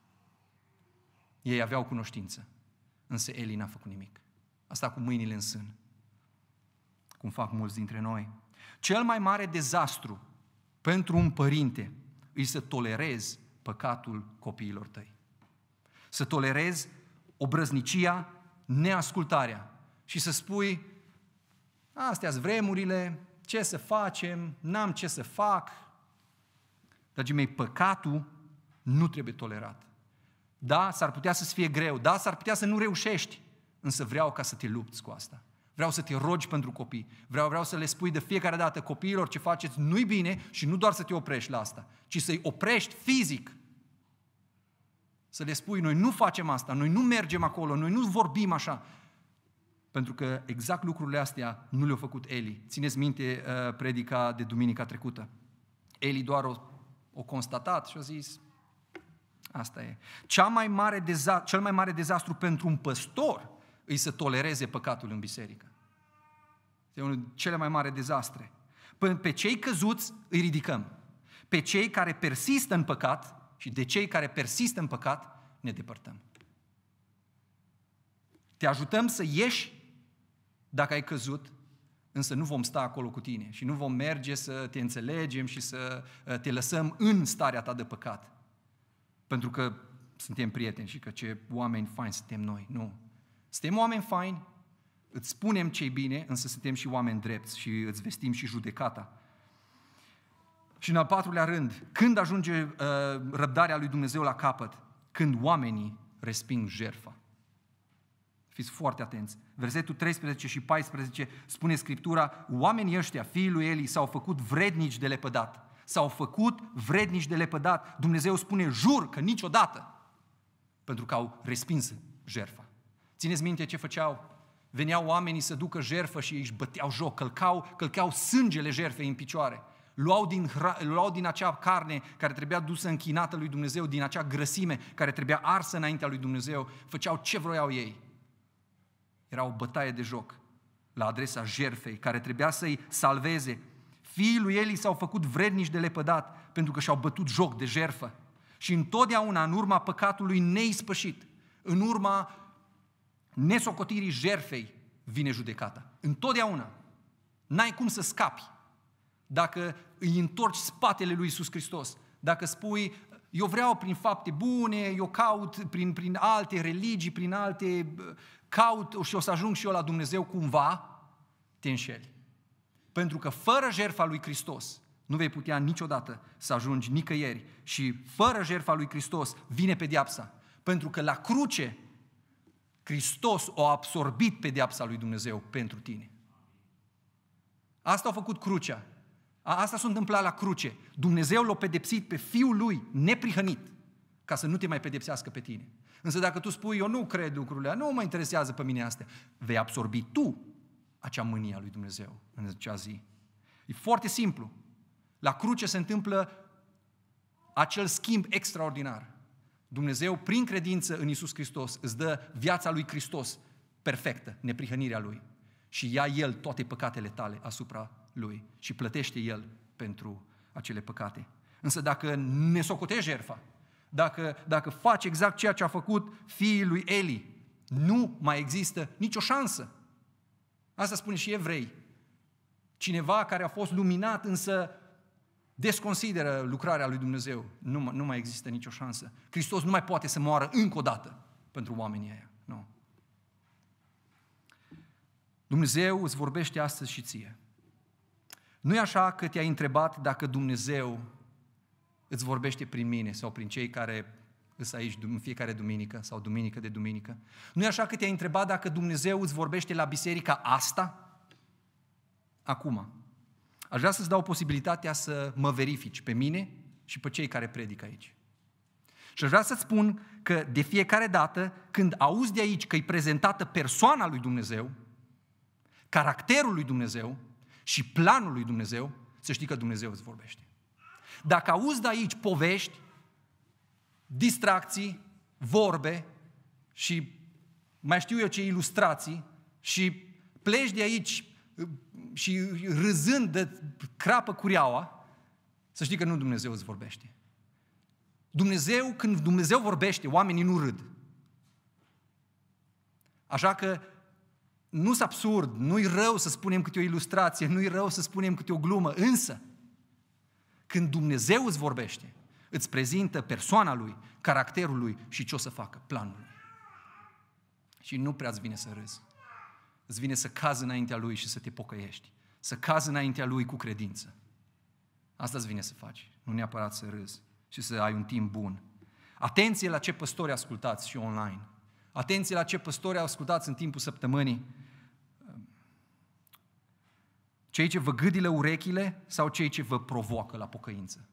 Ei aveau cunoștință, însă Eli n-a făcut nimic. Asta cu mâinile în sân, cum fac mulți dintre noi. Cel mai mare dezastru pentru un părinte e să tolerezi păcatul copiilor tăi. Să tolerezi obrăznicia, neascultarea și să spui, astea-s vremurile, ce să facem, n-am ce să fac. Dragii mei, păcatul nu trebuie tolerat. Da, s-ar putea să-ți fie greu, da, s-ar putea să nu reușești, însă vreau ca să te lupți cu asta. Vreau să te rogi pentru copii. Vreau, vreau să le spui de fiecare dată copiilor ce faceți nu-i bine și nu doar să te oprești la asta, ci să-i oprești fizic. Să le spui, noi nu facem asta, noi nu mergem acolo, noi nu vorbim așa. Pentru că exact lucrurile astea nu le-a făcut Eli. Țineți minte uh, predica de duminica trecută. Eli doar o, o constatat și a zis, asta e. Cea mai mare deza- cel mai mare dezastru pentru un păstor îi să tolereze păcatul în biserică. Este unul dintre cele mai mari dezastre. Pe cei căzuți îi ridicăm. Pe cei care persistă în păcat și de cei care persistă în păcat ne depărtăm. Te ajutăm să ieși dacă ai căzut, însă nu vom sta acolo cu tine și nu vom merge să te înțelegem și să te lăsăm în starea ta de păcat. Pentru că suntem prieteni și că ce oameni faini suntem noi. Nu. Suntem oameni faini, îți spunem ce-i bine, însă suntem și oameni drepți și îți vestim și judecata. Și în al patrulea rând, când ajunge uh, răbdarea lui Dumnezeu la capăt? Când oamenii resping jertfa. Fiți foarte atenți. Versetul treisprezece și paisprezece spune Scriptura, oamenii ăștia, fiii lui Eli, s-au făcut vrednici de lepădat. S-au făcut vrednici de lepădat. Dumnezeu spune, jur că niciodată, pentru că au respins jertfa. Țineți minte ce făceau? Veneau oamenii să ducă jertfă și își băteau joc, călcau, călcau sângele jertfei în picioare. Luau din, luau din acea carne care trebuia dusă închinată lui Dumnezeu, din acea grăsime care trebuia arsă înaintea lui Dumnezeu, făceau ce vroiau ei. Era o bătaie de joc la adresa jertfei care trebuia să-i salveze. Fiii lui Eli s-au făcut vrednici de lepădat pentru că și-au bătut joc de jertfă. Și întotdeauna, în urma păcatului neispășit, în urma nesocotirii jertfei, vine judecata. Întotdeauna. N-ai cum să scapi dacă îi întorci spatele lui Iisus Hristos. Dacă spui, eu vreau prin fapte bune, eu caut prin, prin alte religii, prin alte... caut și o să ajung și eu la Dumnezeu cumva, te înșeli. Pentru că fără jertfa lui Hristos nu vei putea niciodată să ajungi nicăieri. Și fără jertfa lui Hristos vine pedeapsa. Pentru că la cruce Hristos a absorbit pedeapsa lui Dumnezeu pentru tine. Asta a făcut crucea. Asta s-a întâmplat la cruce. Dumnezeu l-a pedepsit pe Fiul Lui neprihănit ca să nu te mai pedepsească pe tine. Însă dacă tu spui, eu nu cred lucrurile, nu mă interesează pe mine astea, vei absorbi tu acea mânie a lui Dumnezeu în acea zi. E foarte simplu. La cruce se întâmplă acel schimb extraordinar. Dumnezeu, prin credință în Iisus Hristos, îți dă viața lui Hristos perfectă, neprihănirea Lui. Și ia El toate păcatele tale asupra Lui și plătește El pentru acele păcate. Însă dacă ne socotești jertfa, dacă, dacă faci exact ceea ce a făcut fiii lui Eli, nu mai există nicio șansă. Asta spune și Evrei. Cineva care a fost luminat, însă desconsideră lucrarea lui Dumnezeu. Nu, nu mai există nicio șansă. Hristos nu mai poate să moară încă o dată pentru oamenii ăia. Nu. Dumnezeu îți vorbește astăzi și ție. Nu e așa că te-ai întrebat dacă Dumnezeu îți vorbește prin mine sau prin cei care sunt aici în fiecare duminică sau duminică de duminică. Nu e așa că te-ai întrebat dacă Dumnezeu îți vorbește la biserica asta? Acum. Aș vrea să-ți dau posibilitatea să mă verifici pe mine și pe cei care predică aici. Și aș vrea să-ți spun că de fiecare dată când auzi de aici că e prezentată persoana lui Dumnezeu, caracterul lui Dumnezeu și planul lui Dumnezeu, să știi că Dumnezeu îți vorbește. Dacă auzi de aici povești, distracții, vorbe și mai știu eu ce ilustrații și pleci de aici și râzând de crapă cureaua, să știi că nu Dumnezeu îți vorbește. Dumnezeu, când Dumnezeu vorbește, oamenii nu râd. Așa că nu-s absurd, nu-i rău să spunem câte o ilustrație, nu-i rău să spunem câte o glumă, însă când Dumnezeu îți vorbește, îți prezintă persoana Lui, caracterul Lui și ce o să facă, planul Lui. Și nu prea îți vine să râzi. Îți vine să cazi înaintea Lui și să te pocăiești. Să cazi înaintea Lui cu credință. Asta îți vine să faci, nu neapărat să râzi și să ai un timp bun. Atenție la ce păstori ascultați și online. Atenție la ce păstori ascultați în timpul săptămânii. Cei ce vă gâdilă urechile sau cei ce vă provoacă la pocăință?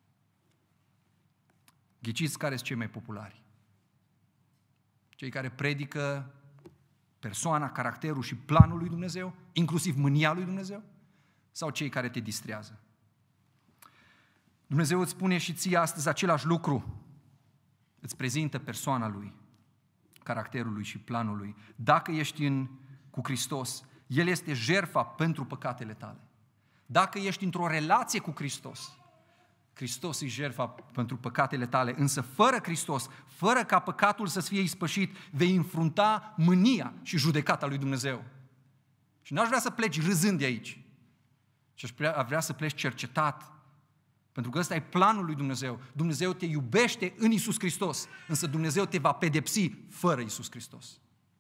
Ghiciți care sunt cei mai populari. Cei care predică persoana, caracterul și planul lui Dumnezeu, inclusiv mânia lui Dumnezeu, sau cei care te distrează? Dumnezeu îți spune și ție astăzi același lucru. Îți prezintă persoana lui, caracterul lui și planul lui. Dacă ești în, cu Hristos, El este jertfa pentru păcatele tale. Dacă ești într-o relație cu Hristos, Hristos e jertfa pentru păcatele tale, însă fără Hristos, fără ca păcatul să fie ispășit, vei înfrunta mânia și judecata lui Dumnezeu. Și n-aș vrea să pleci râzând de aici, ci aș vrea, vrea să pleci cercetat, pentru că ăsta e planul lui Dumnezeu. Dumnezeu te iubește în Iisus Hristos, însă Dumnezeu te va pedepsi fără Iisus Hristos.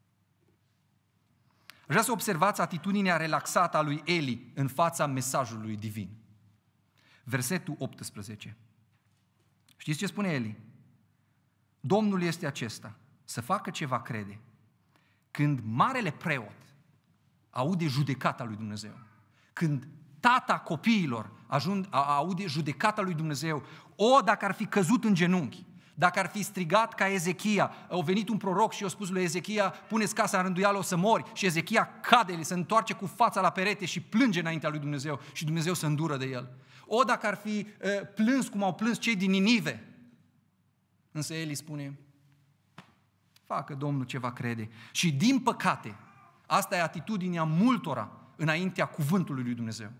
Aș vrea să observați atitudinea relaxată a lui Eli în fața mesajului divin. Versetul optsprezece. Știți ce spune Eli? Domnul este acesta, să facă ce va crede. Când marele preot aude judecata lui Dumnezeu, când tata copiilor ajung, aude judecata lui Dumnezeu, o, dacă ar fi căzut în genunchi, dacă ar fi strigat ca Ezechia, a venit un proroc și i-a spus lui Ezechia, puneți casa în rânduială, o să mori, și Ezechia cade, el se întoarce cu fața la perete și plânge înaintea lui Dumnezeu și Dumnezeu se îndură de el. O, dacă ar fi uh, plâns cum au plâns cei din Ninive, însă Eli spune, facă Domnul ce va crede. Și din păcate, asta e atitudinea multora înaintea cuvântului lui Dumnezeu.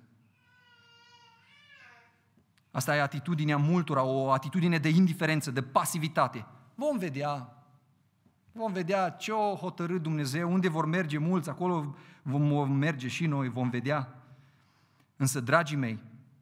Asta e atitudinea multora, o atitudine de indiferență, de pasivitate. Vom vedea, vom vedea ce o hotărât Dumnezeu, unde vor merge mulți, acolo vom merge și noi, vom vedea. Însă, dragii mei,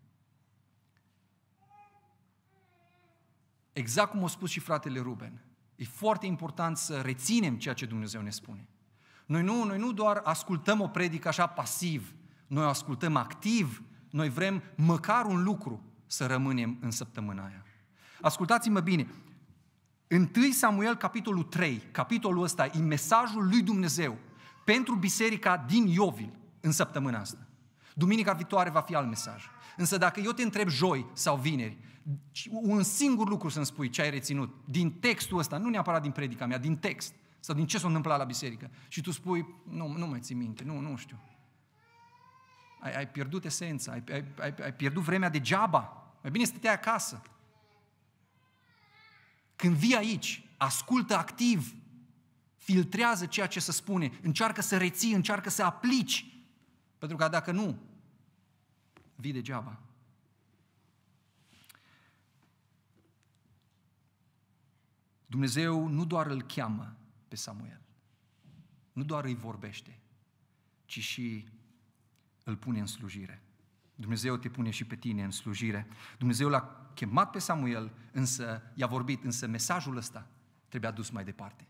exact cum a spus și fratele Ruben, e foarte important să reținem ceea ce Dumnezeu ne spune. Noi nu, noi nu doar ascultăm o predică așa pasiv, noi o ascultăm activ, noi vrem măcar un lucru, să rămânem în săptămâna aia. Ascultați-mă bine, întâi Samuel, capitolul trei, capitolul ăsta e mesajul lui Dumnezeu pentru biserica din Iovil în săptămâna asta. Duminica viitoare va fi alt mesaj. Însă dacă eu te întreb joi sau vineri, un singur lucru să-mi spui ce ai reținut din textul ăsta, nu neapărat din predica mea, din text, sau din ce s-a întâmplat la biserică, și tu spui, nu, nu mai ții minte, nu, nu știu. Ai, ai pierdut esența, ai, ai, ai, ai pierdut vremea degeaba. Mai bine stăteai acasă. Când vii aici, ascultă activ, filtrează ceea ce se spune, încearcă să reții, încearcă să aplici, pentru că dacă nu, vii degeaba. Dumnezeu nu doar îl cheamă pe Samuel, nu doar îi vorbește, ci și îl pune în slujire. Dumnezeu te pune și pe tine în slujire. Dumnezeu l-a chemat pe Samuel, însă i-a vorbit, însă mesajul ăsta trebuia dus mai departe.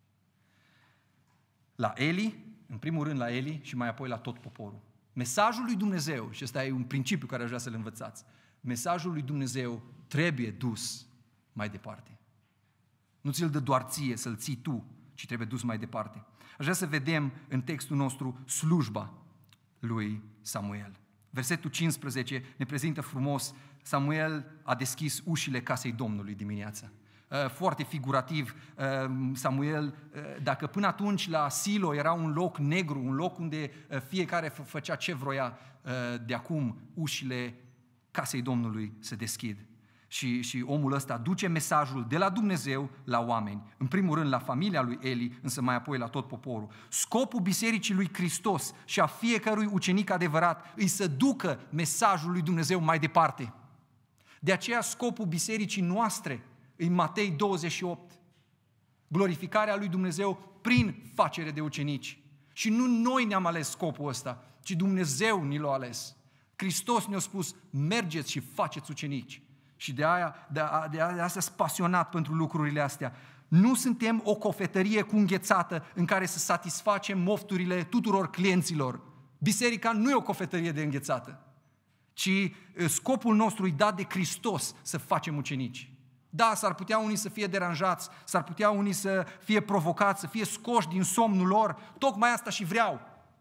La Eli, în primul rând la Eli și mai apoi la tot poporul. Mesajul lui Dumnezeu, și ăsta e un principiu care aș vrea să-l învățați, mesajul lui Dumnezeu trebuie dus mai departe. Nu ți-l dă doar ție să-l ții tu, ci trebuie dus mai departe. Aș vrea să vedem în textul nostru slujba lui Samuel. Versetul cincisprezece ne prezintă frumos, Samuel a deschis ușile casei Domnului dimineața. Foarte figurativ, Samuel, dacă până atunci la Silo era un loc negru, un loc unde fiecare făcea ce vroia, de acum ușile casei Domnului se deschid. Și, și omul ăsta duce mesajul de la Dumnezeu la oameni. În primul rând la familia lui Eli, însă mai apoi la tot poporul. Scopul Bisericii lui Hristos și a fiecărui ucenic adevărat îi să ducă mesajul lui Dumnezeu mai departe. De aceea scopul bisericii noastre în Matei douăzeci și opt. Glorificarea lui Dumnezeu prin facere de ucenici. Și nu noi ne-am ales scopul ăsta, ci Dumnezeu ni l-a ales. Hristos ne-a spus, mergeți și faceți ucenici. Și de aia, de, a, de, a, de asta sunt pasionat pentru lucrurile astea. Nu suntem o cofetărie cu înghețată în care să satisfacem mofturile tuturor clienților. Biserica nu e o cofetărie de înghețată, ci scopul nostru e dat de Hristos să facem ucenici. Da, s-ar putea unii să fie deranjați, s-ar putea unii să fie provocați, să fie scoși din somnul lor. Tocmai asta și vreau.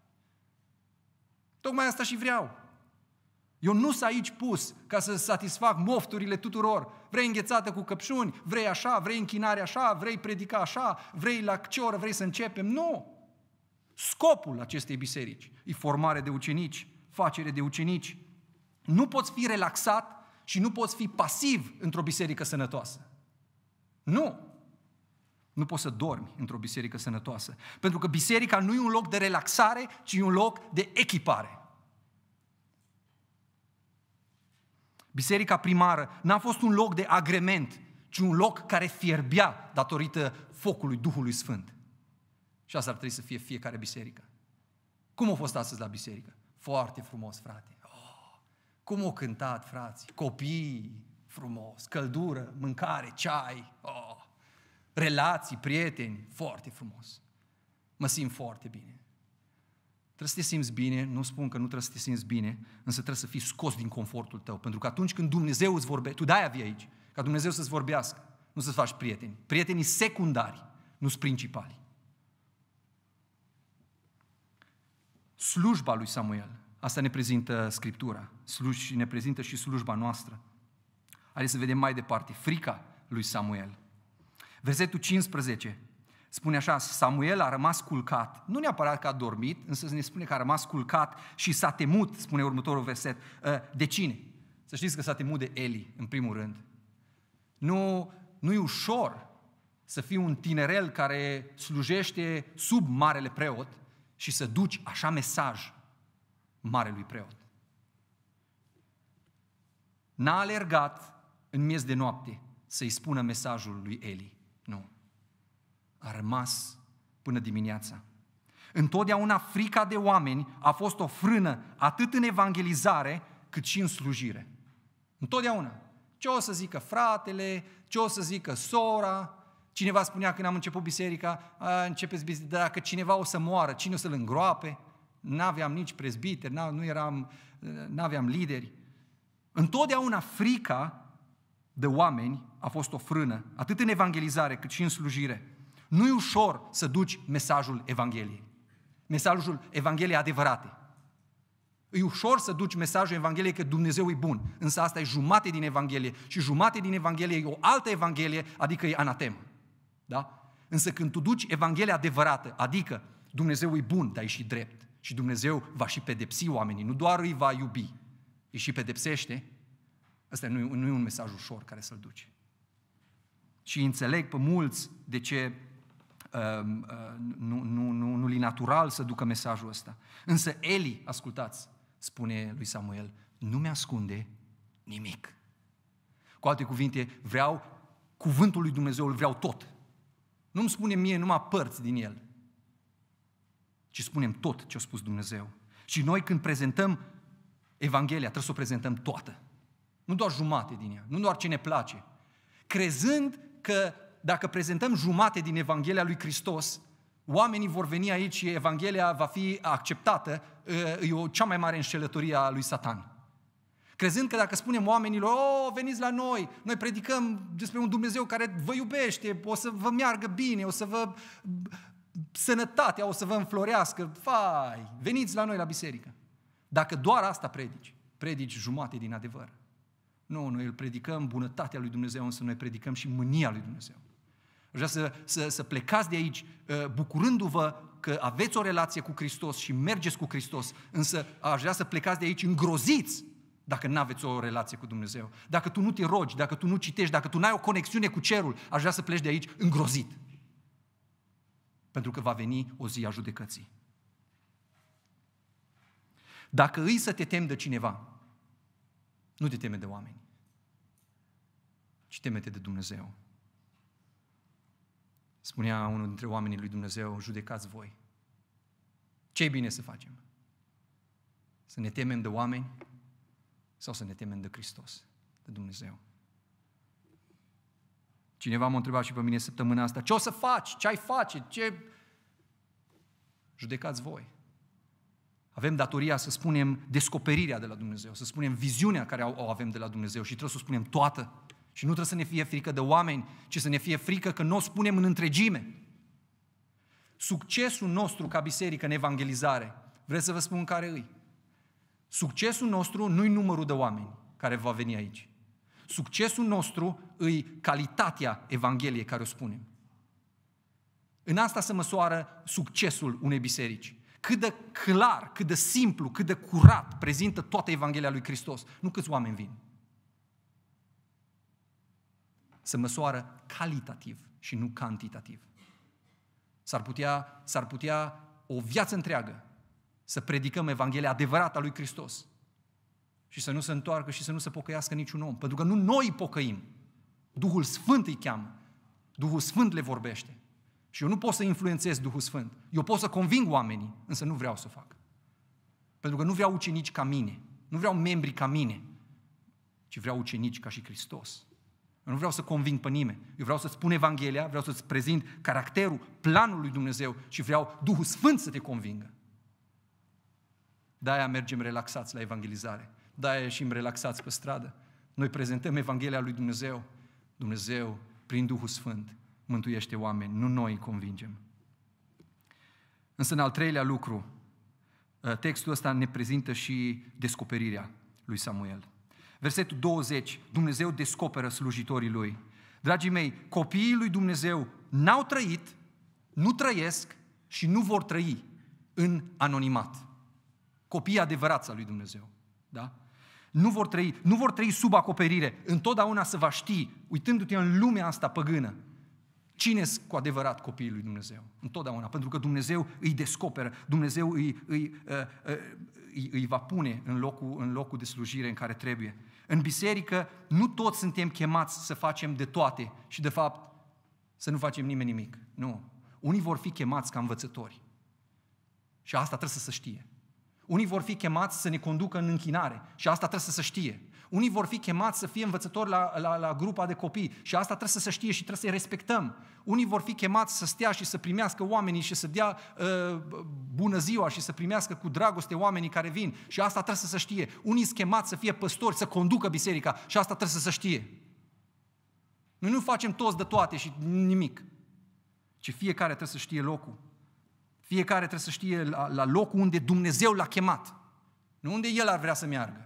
Tocmai asta și vreau. Eu nu sunt aici pus ca să satisfac mofturile tuturor. Vrei înghețată cu căpșuni, vrei așa, vrei închinare așa, vrei predica așa, vrei la ce oră vrei să începem. Nu! Scopul acestei biserici e formare de ucenici, facere de ucenici. Nu poți fi relaxat și nu poți fi pasiv într-o biserică sănătoasă. Nu! Nu poți să dormi într-o biserică sănătoasă. Pentru că biserica nu e un loc de relaxare, ci e un loc de echipare. Biserica primară n-a fost un loc de agrement, ci un loc care fierbea datorită focului Duhului Sfânt. Și asta ar trebui să fie fiecare biserică. Cum a fost astăzi la biserică? Foarte frumos, frate. Oh, cum au cântat, frații? Copii, frumos, căldură, mâncare, ceai, oh, relații, prieteni, foarte frumos. Mă simt foarte bine. Trebuie să te simți bine, nu spun că nu trebuie să te simți bine, însă trebuie să fii scos din confortul tău. Pentru că atunci când Dumnezeu îți vorbește, tu de-aia vii aici, ca Dumnezeu să-ți vorbească, nu să-ți faci prieteni. Prietenii secundari, nu-s principali. Slujba lui Samuel, asta ne prezintă Scriptura, sluj, și ne prezintă și slujba noastră. Haideți să vedem mai departe, frica lui Samuel. Versetul cincisprezece spune așa, Samuel a rămas culcat, nu neapărat că a dormit, însă ne spune că a rămas culcat și s-a temut, spune următorul verset. De cine? Să știți că s-a temut de Eli, în primul rând. Nu, nu e ușor să fii un tinerel care slujește sub marele preot și să duci așa mesaj marelui preot. N-a alergat în miez de noapte să-i spună mesajul lui Eli. Nu. A rămas până dimineața. Întotdeauna frica de oameni a fost o frână atât în evangelizare cât și în slujire. Întotdeauna. Ce o să zică fratele, ce o să zică sora. Cineva spunea când am început biserica, a, începeți biserica, dacă cineva o să moară, cine o să-l îngroape? N-aveam nici prezbiteri, nu eram, n-aveam lideri. Întotdeauna frica de oameni a fost o frână, atât în evangelizare cât și în slujire. Nu e ușor să duci mesajul Evangheliei. Mesajul Evangheliei adevărate. E ușor să duci mesajul Evangheliei că Dumnezeu e bun, însă asta e jumate din Evanghelie și jumate din Evanghelie e o altă Evanghelie, adică e anatemă. Da? Însă când tu duci Evanghelia adevărată, adică Dumnezeu e bun, dar e și drept și Dumnezeu va și pedepsi oamenii, nu doar îi va iubi, îi și pedepsește, ăsta nu e, nu e un mesaj ușor care să-l duci. Și înțeleg pe mulți de ce uh, uh, nu, nu, nu, nu li natural să ducă mesajul ăsta. Însă Eli, ascultați, spune lui Samuel, nu mi-ascunde nimic. Cu alte cuvinte, vreau cuvântul lui Dumnezeu, îl vreau tot. Nu-mi spune mie numai părți din el, ci spunem tot ce a spus Dumnezeu. Și noi când prezentăm Evanghelia, trebuie să o prezentăm toată. Nu doar jumate din ea, nu doar ce ne place. Crezând că dacă prezentăm jumate din Evanghelia lui Hristos, oamenii vor veni aici și Evanghelia va fi acceptată, e o cea mai mare înșelătorie a lui Satan. Crezând că dacă spunem oamenilor, oh, veniți la noi, noi predicăm despre un Dumnezeu care vă iubește, o să vă meargă bine, o să vă sănătatea, o să vă înflorească, fai, veniți la noi la biserică. Dacă doar asta predici, predici jumate din adevăr. Nu, noi îl predicăm bunătatea lui Dumnezeu, însă noi predicăm și mânia lui Dumnezeu. Vreau să, să, să plecați de aici bucurându-vă că aveți o relație cu Hristos și mergeți cu Hristos, însă aș vrea să plecați de aici îngroziți dacă nu aveți o relație cu Dumnezeu. Dacă tu nu te rogi, dacă tu nu citești, dacă tu nu ai o conexiune cu cerul, aș vrea să pleci de aici îngrozit. Pentru că va veni o zi a judecății. Dacă îi să te temi de cineva, nu te teme de oameni, ci teme-te de Dumnezeu. Spunea unul dintre oamenii lui Dumnezeu, judecați voi. Ce-i bine să facem? Să ne temem de oameni sau să ne temem de Hristos, de Dumnezeu? Cineva m-a întrebat și pe mine săptămâna asta, ce o să faci? Ce ai face? Ce... Judecați voi. Avem datoria să spunem descoperirea de la Dumnezeu, să spunem viziunea care o avem de la Dumnezeu și trebuie să o spunem toată Și nu trebuie să ne fie frică de oameni, ci să ne fie frică că nu o spunem în întregime. Succesul nostru ca biserică în evangelizare, vreți să vă spun care îi? Succesul nostru nu-i numărul de oameni care va veni aici. Succesul nostru îi calitatea Evangheliei care o spunem. În asta se măsoară succesul unei biserici. Cât de clar, cât de simplu, cât de curat prezintă toată Evanghelia lui Hristos. Nu câți oameni vin. Se măsoară calitativ și nu cantitativ. S-ar putea, s-ar putea o viață întreagă să predicăm Evanghelia adevărată a lui Hristos și să nu se întoarcă și să nu se pocăiască niciun om. Pentru că nu noi îi pocăim. Duhul Sfânt îi cheamă. Duhul Sfânt le vorbește. Și eu nu pot să influențez Duhul Sfânt. Eu pot să conving oamenii, însă nu vreau să o fac. Pentru că nu vreau ucenici ca mine. Nu vreau membri ca mine. Ci vreau ucenici ca și Hristos. Eu nu vreau să conving pe nimeni. Eu vreau să-ți spun Evanghelia, vreau să-ți prezint caracterul, planul lui Dumnezeu și vreau Duhul Sfânt să te convingă. De-aia mergem relaxați la evangelizare. De-aia ieșim relaxați pe stradă. Noi prezentăm Evanghelia lui Dumnezeu. Dumnezeu, prin Duhul Sfânt, mântuiește oameni. Nu noi îi convingem. Însă în al treilea lucru, textul ăsta ne prezintă și descoperirea lui Samuel. Versetul douăzeci, Dumnezeu descoperă slujitorii lui. Dragii mei, copiii lui Dumnezeu n-au trăit, nu trăiesc și nu vor trăi în anonimat. Copiii adevărați al lui Dumnezeu. Da? Nu vor trăi, nu vor trăi sub acoperire. Întotdeauna se va ști, uitându-te în lumea asta păgână, cine sunt cu adevărat copiii lui Dumnezeu. Întotdeauna. Pentru că Dumnezeu îi descoperă. Dumnezeu îi, îi, îi, îi va pune în locul, în locul de slujire în care trebuie. În biserică nu toți suntem chemați să facem de toate și de fapt să nu facem nimeni nimic. Nu. Unii vor fi chemați ca învățători. Și asta trebuie să se știe. Unii vor fi chemați să ne conducă în închinare și asta trebuie să se știe. Unii vor fi chemați să fie învățători la, la, la grupa de copii și asta trebuie să se știe și trebuie să-i respectăm. Unii vor fi chemați să stea și să primească oamenii și să dea uh, bună ziua și să primească cu dragoste oamenii care vin și asta trebuie să se știe. Unii sunt chemați să fie păstori, să conducă biserica și asta trebuie să se știe. Noi nu facem toți de toate și nimic, ci fiecare trebuie să știe locul. Fiecare trebuie să știe la, la locul unde Dumnezeu l-a chemat, nu unde El ar vrea să meargă.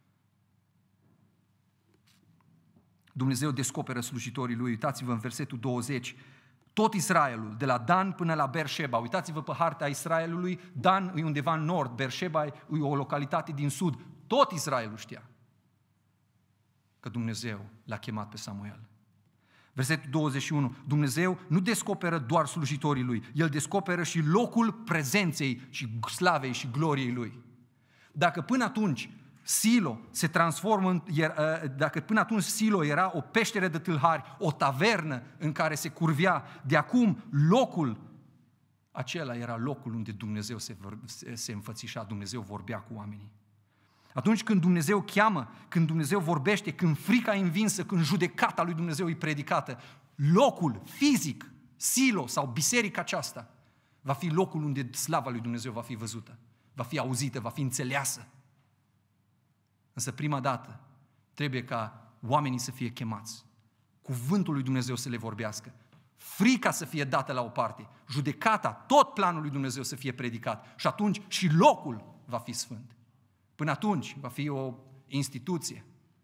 Dumnezeu descoperă slujitorii Lui. Uitați-vă în versetul douăzeci. Tot Israelul, de la Dan până la Beersheba. Uitați-vă pe harta Israelului. Dan e undeva în nord, Beersheba e o localitate din sud. Tot Israelul știa că Dumnezeu l-a chemat pe Samuel. Versetul douăzeci și unu. Dumnezeu nu descoperă doar slujitorii Lui. El descoperă și locul prezenței și slavei și gloriei Lui. Dacă până atunci Silo se transformă în, dacă până atunci Silo era o peșteră de tâlhari, o tavernă în care se curvia, de acum locul acela era locul unde Dumnezeu se, se înfățișa, Dumnezeu vorbea cu oamenii. Atunci când Dumnezeu cheamă, când Dumnezeu vorbește, când frica e învinsă, când judecata lui Dumnezeu e predicată, locul fizic, Silo sau biserica aceasta, va fi locul unde slava lui Dumnezeu va fi văzută, va fi auzită, va fi înțeleasă. Însă prima dată trebuie ca oamenii să fie chemați, cuvântul lui Dumnezeu să le vorbească, frica să fie dată la o parte, judecata, tot planul lui Dumnezeu să fie predicat și atunci și locul va fi sfânt. Până atunci va fi o instituție.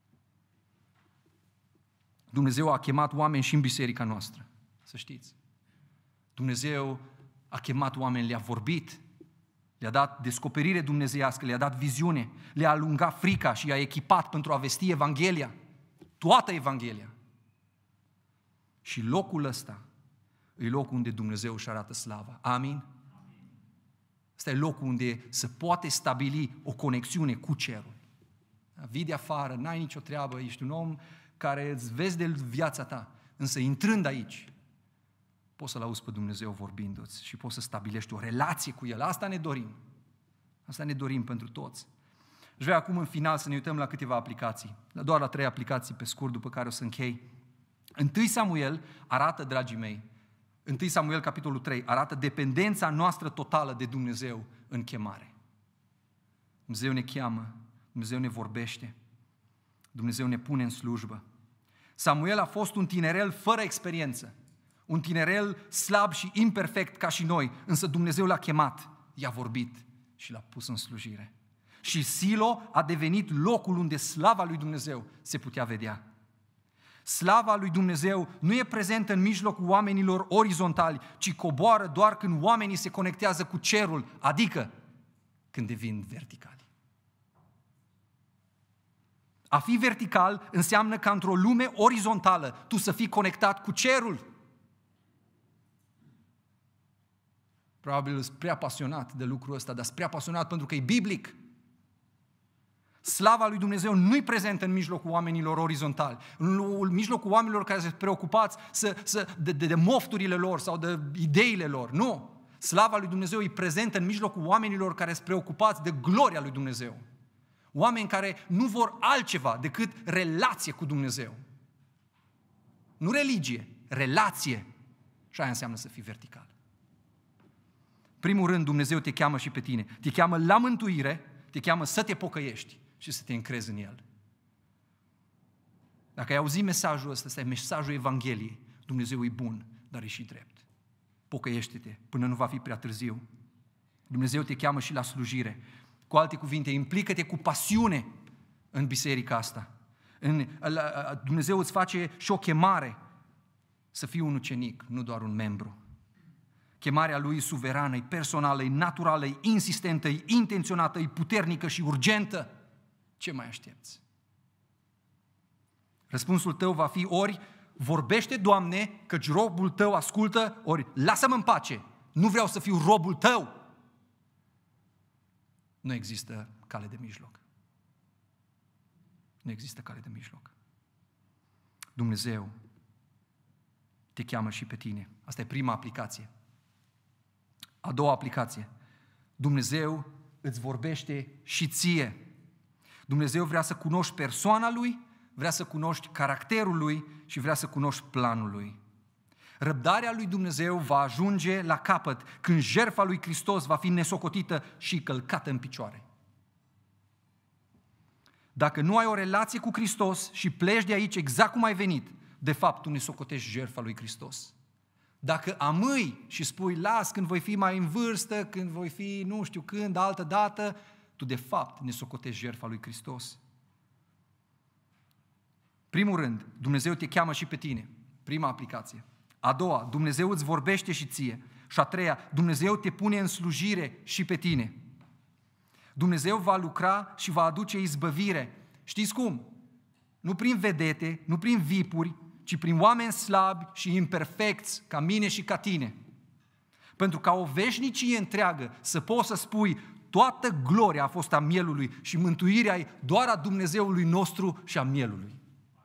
Dumnezeu a chemat oameni și în biserica noastră, să știți. Dumnezeu a chemat oameni, le-a vorbit, le-a dat descoperire dumnezeiască, le-a dat viziune, le-a alungat frica și i-a echipat pentru a vesti Evanghelia, toată Evanghelia. Și locul ăsta e locul unde Dumnezeu își arată slava. Amin? Ăsta e locul unde se poate stabili o conexiune cu cerul. Vii de afară, n-ai nicio treabă, ești un om care îți vezi de viața ta, însă intrând aici, poți să-L auzi pe Dumnezeu vorbindu-ți și poți să stabilești o relație cu El. Asta ne dorim. Asta ne dorim pentru toți. Aș vrea acum în final să ne uităm la câteva aplicații, doar la trei aplicații pe scurt, după care o să închei. Întâi Samuel arată, dragii mei, Întâi Samuel, capitolul trei, arată dependența noastră totală de Dumnezeu în chemare. Dumnezeu ne cheamă, Dumnezeu ne vorbește, Dumnezeu ne pune în slujbă. Samuel a fost un tinerel fără experiență, un tinerel slab și imperfect ca și noi, însă Dumnezeu l-a chemat, i-a vorbit și l-a pus în slujire. Și Silo a devenit locul unde slava lui Dumnezeu se putea vedea. Slava lui Dumnezeu nu e prezentă în mijlocul oamenilor orizontali, ci coboară doar când oamenii se conectează cu cerul, adică când devin verticali. A fi vertical înseamnă ca într-o lume orizontală tu să fii conectat cu cerul. Probabil sunt prea pasionat de lucrul ăsta, dar sunt prea pasionat pentru că e biblic. Slava lui Dumnezeu nu-i prezentă în mijlocul oamenilor orizontali, în mijlocul oamenilor care se preocupați să, să, de, de, de mofturile lor sau de ideile lor. Nu! Slava lui Dumnezeu e prezentă în mijlocul oamenilor care sunt preocupați de gloria lui Dumnezeu. Oameni care nu vor altceva decât relație cu Dumnezeu. Nu religie, relație. Și aia înseamnă să fii vertical. Primul rând, Dumnezeu te cheamă și pe tine. Te cheamă la mântuire, te cheamă să te pocăiești și să te încrezi în El. Dacă ai auzit mesajul ăsta, ăsta e mesajul Evangheliei. Dumnezeu e bun, dar e și drept. Pocăiește-te până nu va fi prea târziu. Dumnezeu te cheamă și la slujire. Cu alte cuvinte, implică-te cu pasiune în biserica asta. În, Dumnezeu îți face și o chemare să fii un ucenic, nu doar un membru. Chemarea Lui e suverană, e personală, e naturală, e insistentă, e intenționată, e puternică și urgentă. Ce mai aștepți? Răspunsul tău va fi ori vorbește, Doamne, căci robul tău ascultă, ori lasă-mă în pace, nu vreau să fiu robul tău. Nu există cale de mijloc. Nu există cale de mijloc. Dumnezeu te cheamă și pe tine. Asta e prima aplicație. A doua aplicație. Dumnezeu îți vorbește și ție. Dumnezeu vrea să cunoști persoana Lui, vrea să cunoști caracterul Lui și vrea să cunoști planul Lui. Răbdarea lui Dumnezeu va ajunge la capăt când jertfa lui Hristos va fi nesocotită și călcată în picioare. Dacă nu ai o relație cu Hristos și pleci de aici exact cum ai venit, de fapt tu nesocotești jertfa lui Hristos. Dacă amâi și spui, las când voi fi mai în vârstă, când voi fi nu știu când, altă dată, tu de fapt nesocotești jertfa lui Hristos. Primul rând, Dumnezeu te cheamă și pe tine. Prima aplicație. A doua, Dumnezeu îți vorbește și ție. Și a treia, Dumnezeu te pune în slujire și pe tine. Dumnezeu va lucra și va aduce izbăvire. Știți cum? Nu prin vedete, nu prin vipuri, ci prin oameni slabi și imperfecți ca mine și ca tine. Pentru ca o veșnicie întreagă să poți să spui toată gloria a fost a mielului și mântuirea e doar a Dumnezeului nostru și a mielului.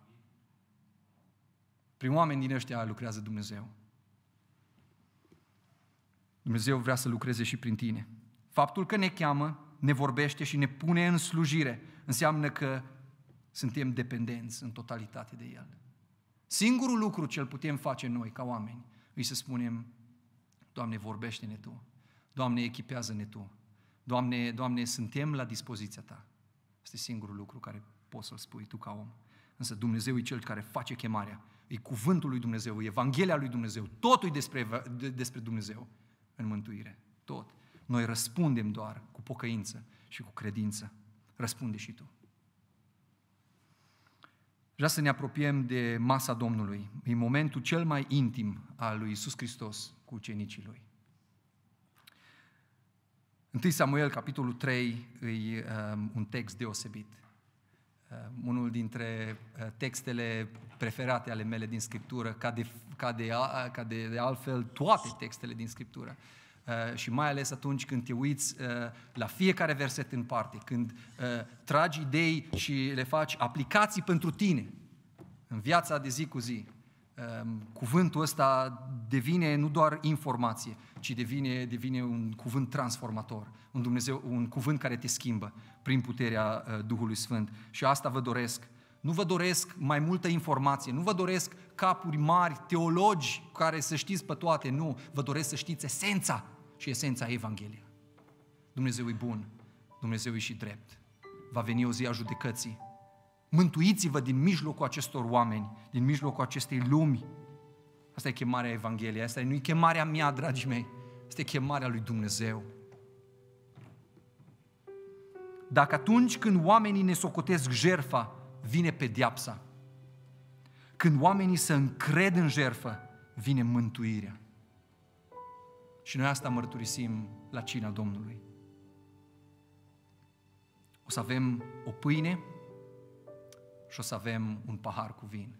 Prin oameni din ăștia lucrează Dumnezeu. Dumnezeu vrea să lucreze și prin tine. Faptul că ne cheamă, ne vorbește și ne pune în slujire înseamnă că suntem dependenți în totalitate de El. Singurul lucru ce îl putem face noi ca oameni e să spunem, Doamne, vorbește-ne Tu, Doamne, echipează-ne Tu, Doamne, Doamne, suntem la dispoziția Ta. Este singurul lucru care poți să-l spui tu ca om. Însă Dumnezeu e Cel care face chemarea, e cuvântul lui Dumnezeu, e Evanghelia lui Dumnezeu, totul e despre, despre Dumnezeu în mântuire, tot. Noi răspundem doar cu pocăință și cu credință. Răspunde și tu. Vreau să ne apropiem de masa Domnului. E momentul cel mai intim al lui Iisus Hristos cu ucenicii Lui. întâi Samuel, capitolul trei, e um, un text deosebit. Uh, unul dintre uh, textele preferate ale mele din Scriptură, ca de, ca de, uh, ca de, de altfel toate textele din Scriptură. Uh, și mai ales atunci când te uiți uh, la fiecare verset în parte, când uh, tragi idei și le faci aplicații pentru tine în viața de zi cu zi. Uh, cuvântul ăsta devine nu doar informație, ci devine, devine un cuvânt transformator, un, Dumnezeu, un cuvânt care te schimbă prin puterea uh, Duhului Sfânt. Și asta vă doresc. Nu vă doresc mai multă informație, nu vă doresc capuri mari, teologi care să știți pe toate, nu. Vă doresc să știți esența și esența Evangheliei. Dumnezeu e bun, Dumnezeu e și drept. Va veni o zi a judecății, Mântuiți-vă din mijlocul acestor oameni, din mijlocul acestei lumi. Asta e chemarea Evangheliei, asta nu e chemarea mea, dragii mei, asta e chemarea lui Dumnezeu. Dacă atunci când oamenii ne socotesc jertfa, vine pedeapsa. Când oamenii se încred în jertfă, vine mântuirea. Și noi asta mărturisim la cina Domnului. O să avem o pâine și o să avem un pahar cu vin.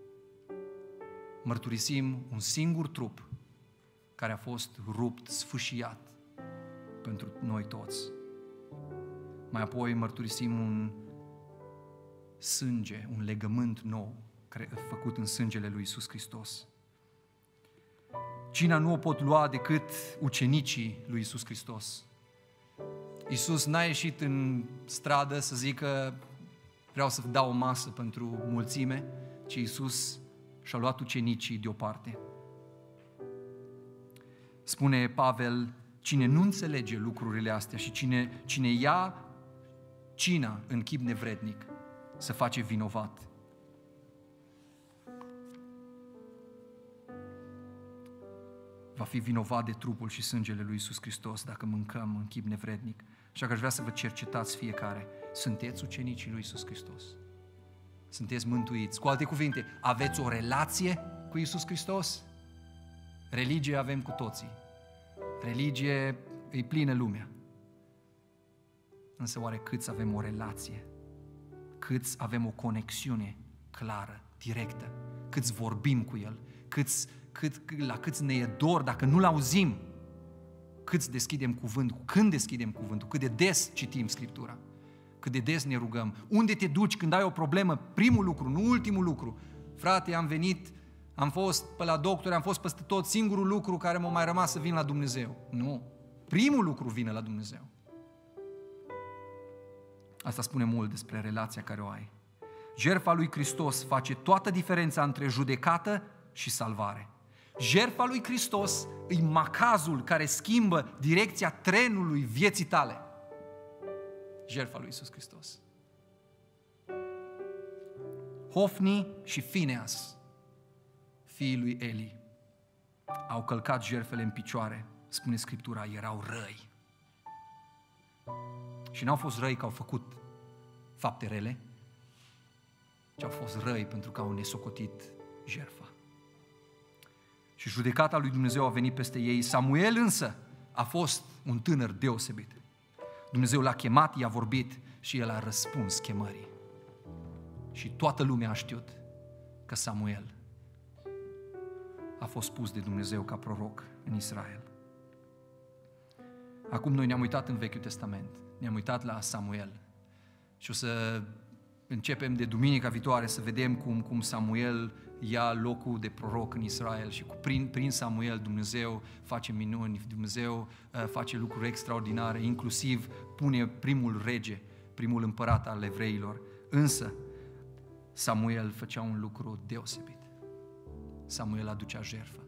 Mărturisim un singur trup care a fost rupt, sfâșiat pentru noi toți. Mai apoi mărturisim un sânge, un legământ nou făcut în sângele lui Iisus Hristos. Cina nu o pot lua decât ucenicii lui Iisus Hristos. Iisus n-a ieșit în stradă să zică vreau să dau o masă pentru mulțime, ci Iisus și-a luat ucenicii deoparte. Spune Pavel, cine nu înțelege lucrurile astea și cine, cine ia cina în chip nevrednic, se face vinovat. Va fi vinovat de trupul și sângele lui Iisus Hristos dacă mâncăm în chip nevrednic. Așa că aș vrea să vă cercetați fiecare. Sunteți ucenicii lui Iisus Hristos? Sunteți mântuiți? Cu alte cuvinte, aveți o relație cu Iisus Hristos? Religie avem cu toții. Religie îi plină lumea. Însă oare câți avem o relație? Câți avem o conexiune clară, directă? Câți vorbim cu El? Câți, cât, la câți ne e dor dacă nu-L auzim? Câți deschidem cuvântul? Când deschidem cuvântul? Cât de des citim Scriptura? Cât de des ne rugăm? Unde te duci când ai o problemă? Primul lucru, nu ultimul lucru. Frate, am venit, am fost pe la doctor, am fost peste tot, singurul lucru care m-a mai rămas să vin la Dumnezeu. Nu. Primul lucru vine la Dumnezeu. Asta spune mult despre relația care o ai. Jertfa lui Hristos face toată diferența între judecată și salvare. Jertfa lui Hristos e macazul care schimbă direcția trenului vieții tale. Jertfa lui Iisus Hristos. Hofni și Fineas, fiii lui Eli, au călcat jertfele în picioare. Spune Scriptura, erau răi. Și n-au fost răi că au făcut fapte rele, ci au fost răi pentru că au nesocotit jertfa. Și judecata lui Dumnezeu a venit peste ei. Samuel însă a fost un tânăr deosebit. Dumnezeu l-a chemat, i-a vorbit și el a răspuns chemării. Și toată lumea a știut că Samuel a fost pus de Dumnezeu ca proroc în Israel. Acum noi ne-am uitat în Vechiul Testament, ne-am uitat la Samuel și o să începem de duminica viitoare să vedem cum, cum Samuel ia locul de proroc în Israel și cu, prin, prin Samuel Dumnezeu face minuni, Dumnezeu uh, face lucruri extraordinare, inclusiv pune primul rege, primul împărat al evreilor. Însă Samuel făcea un lucru deosebit. Samuel aducea jertfă.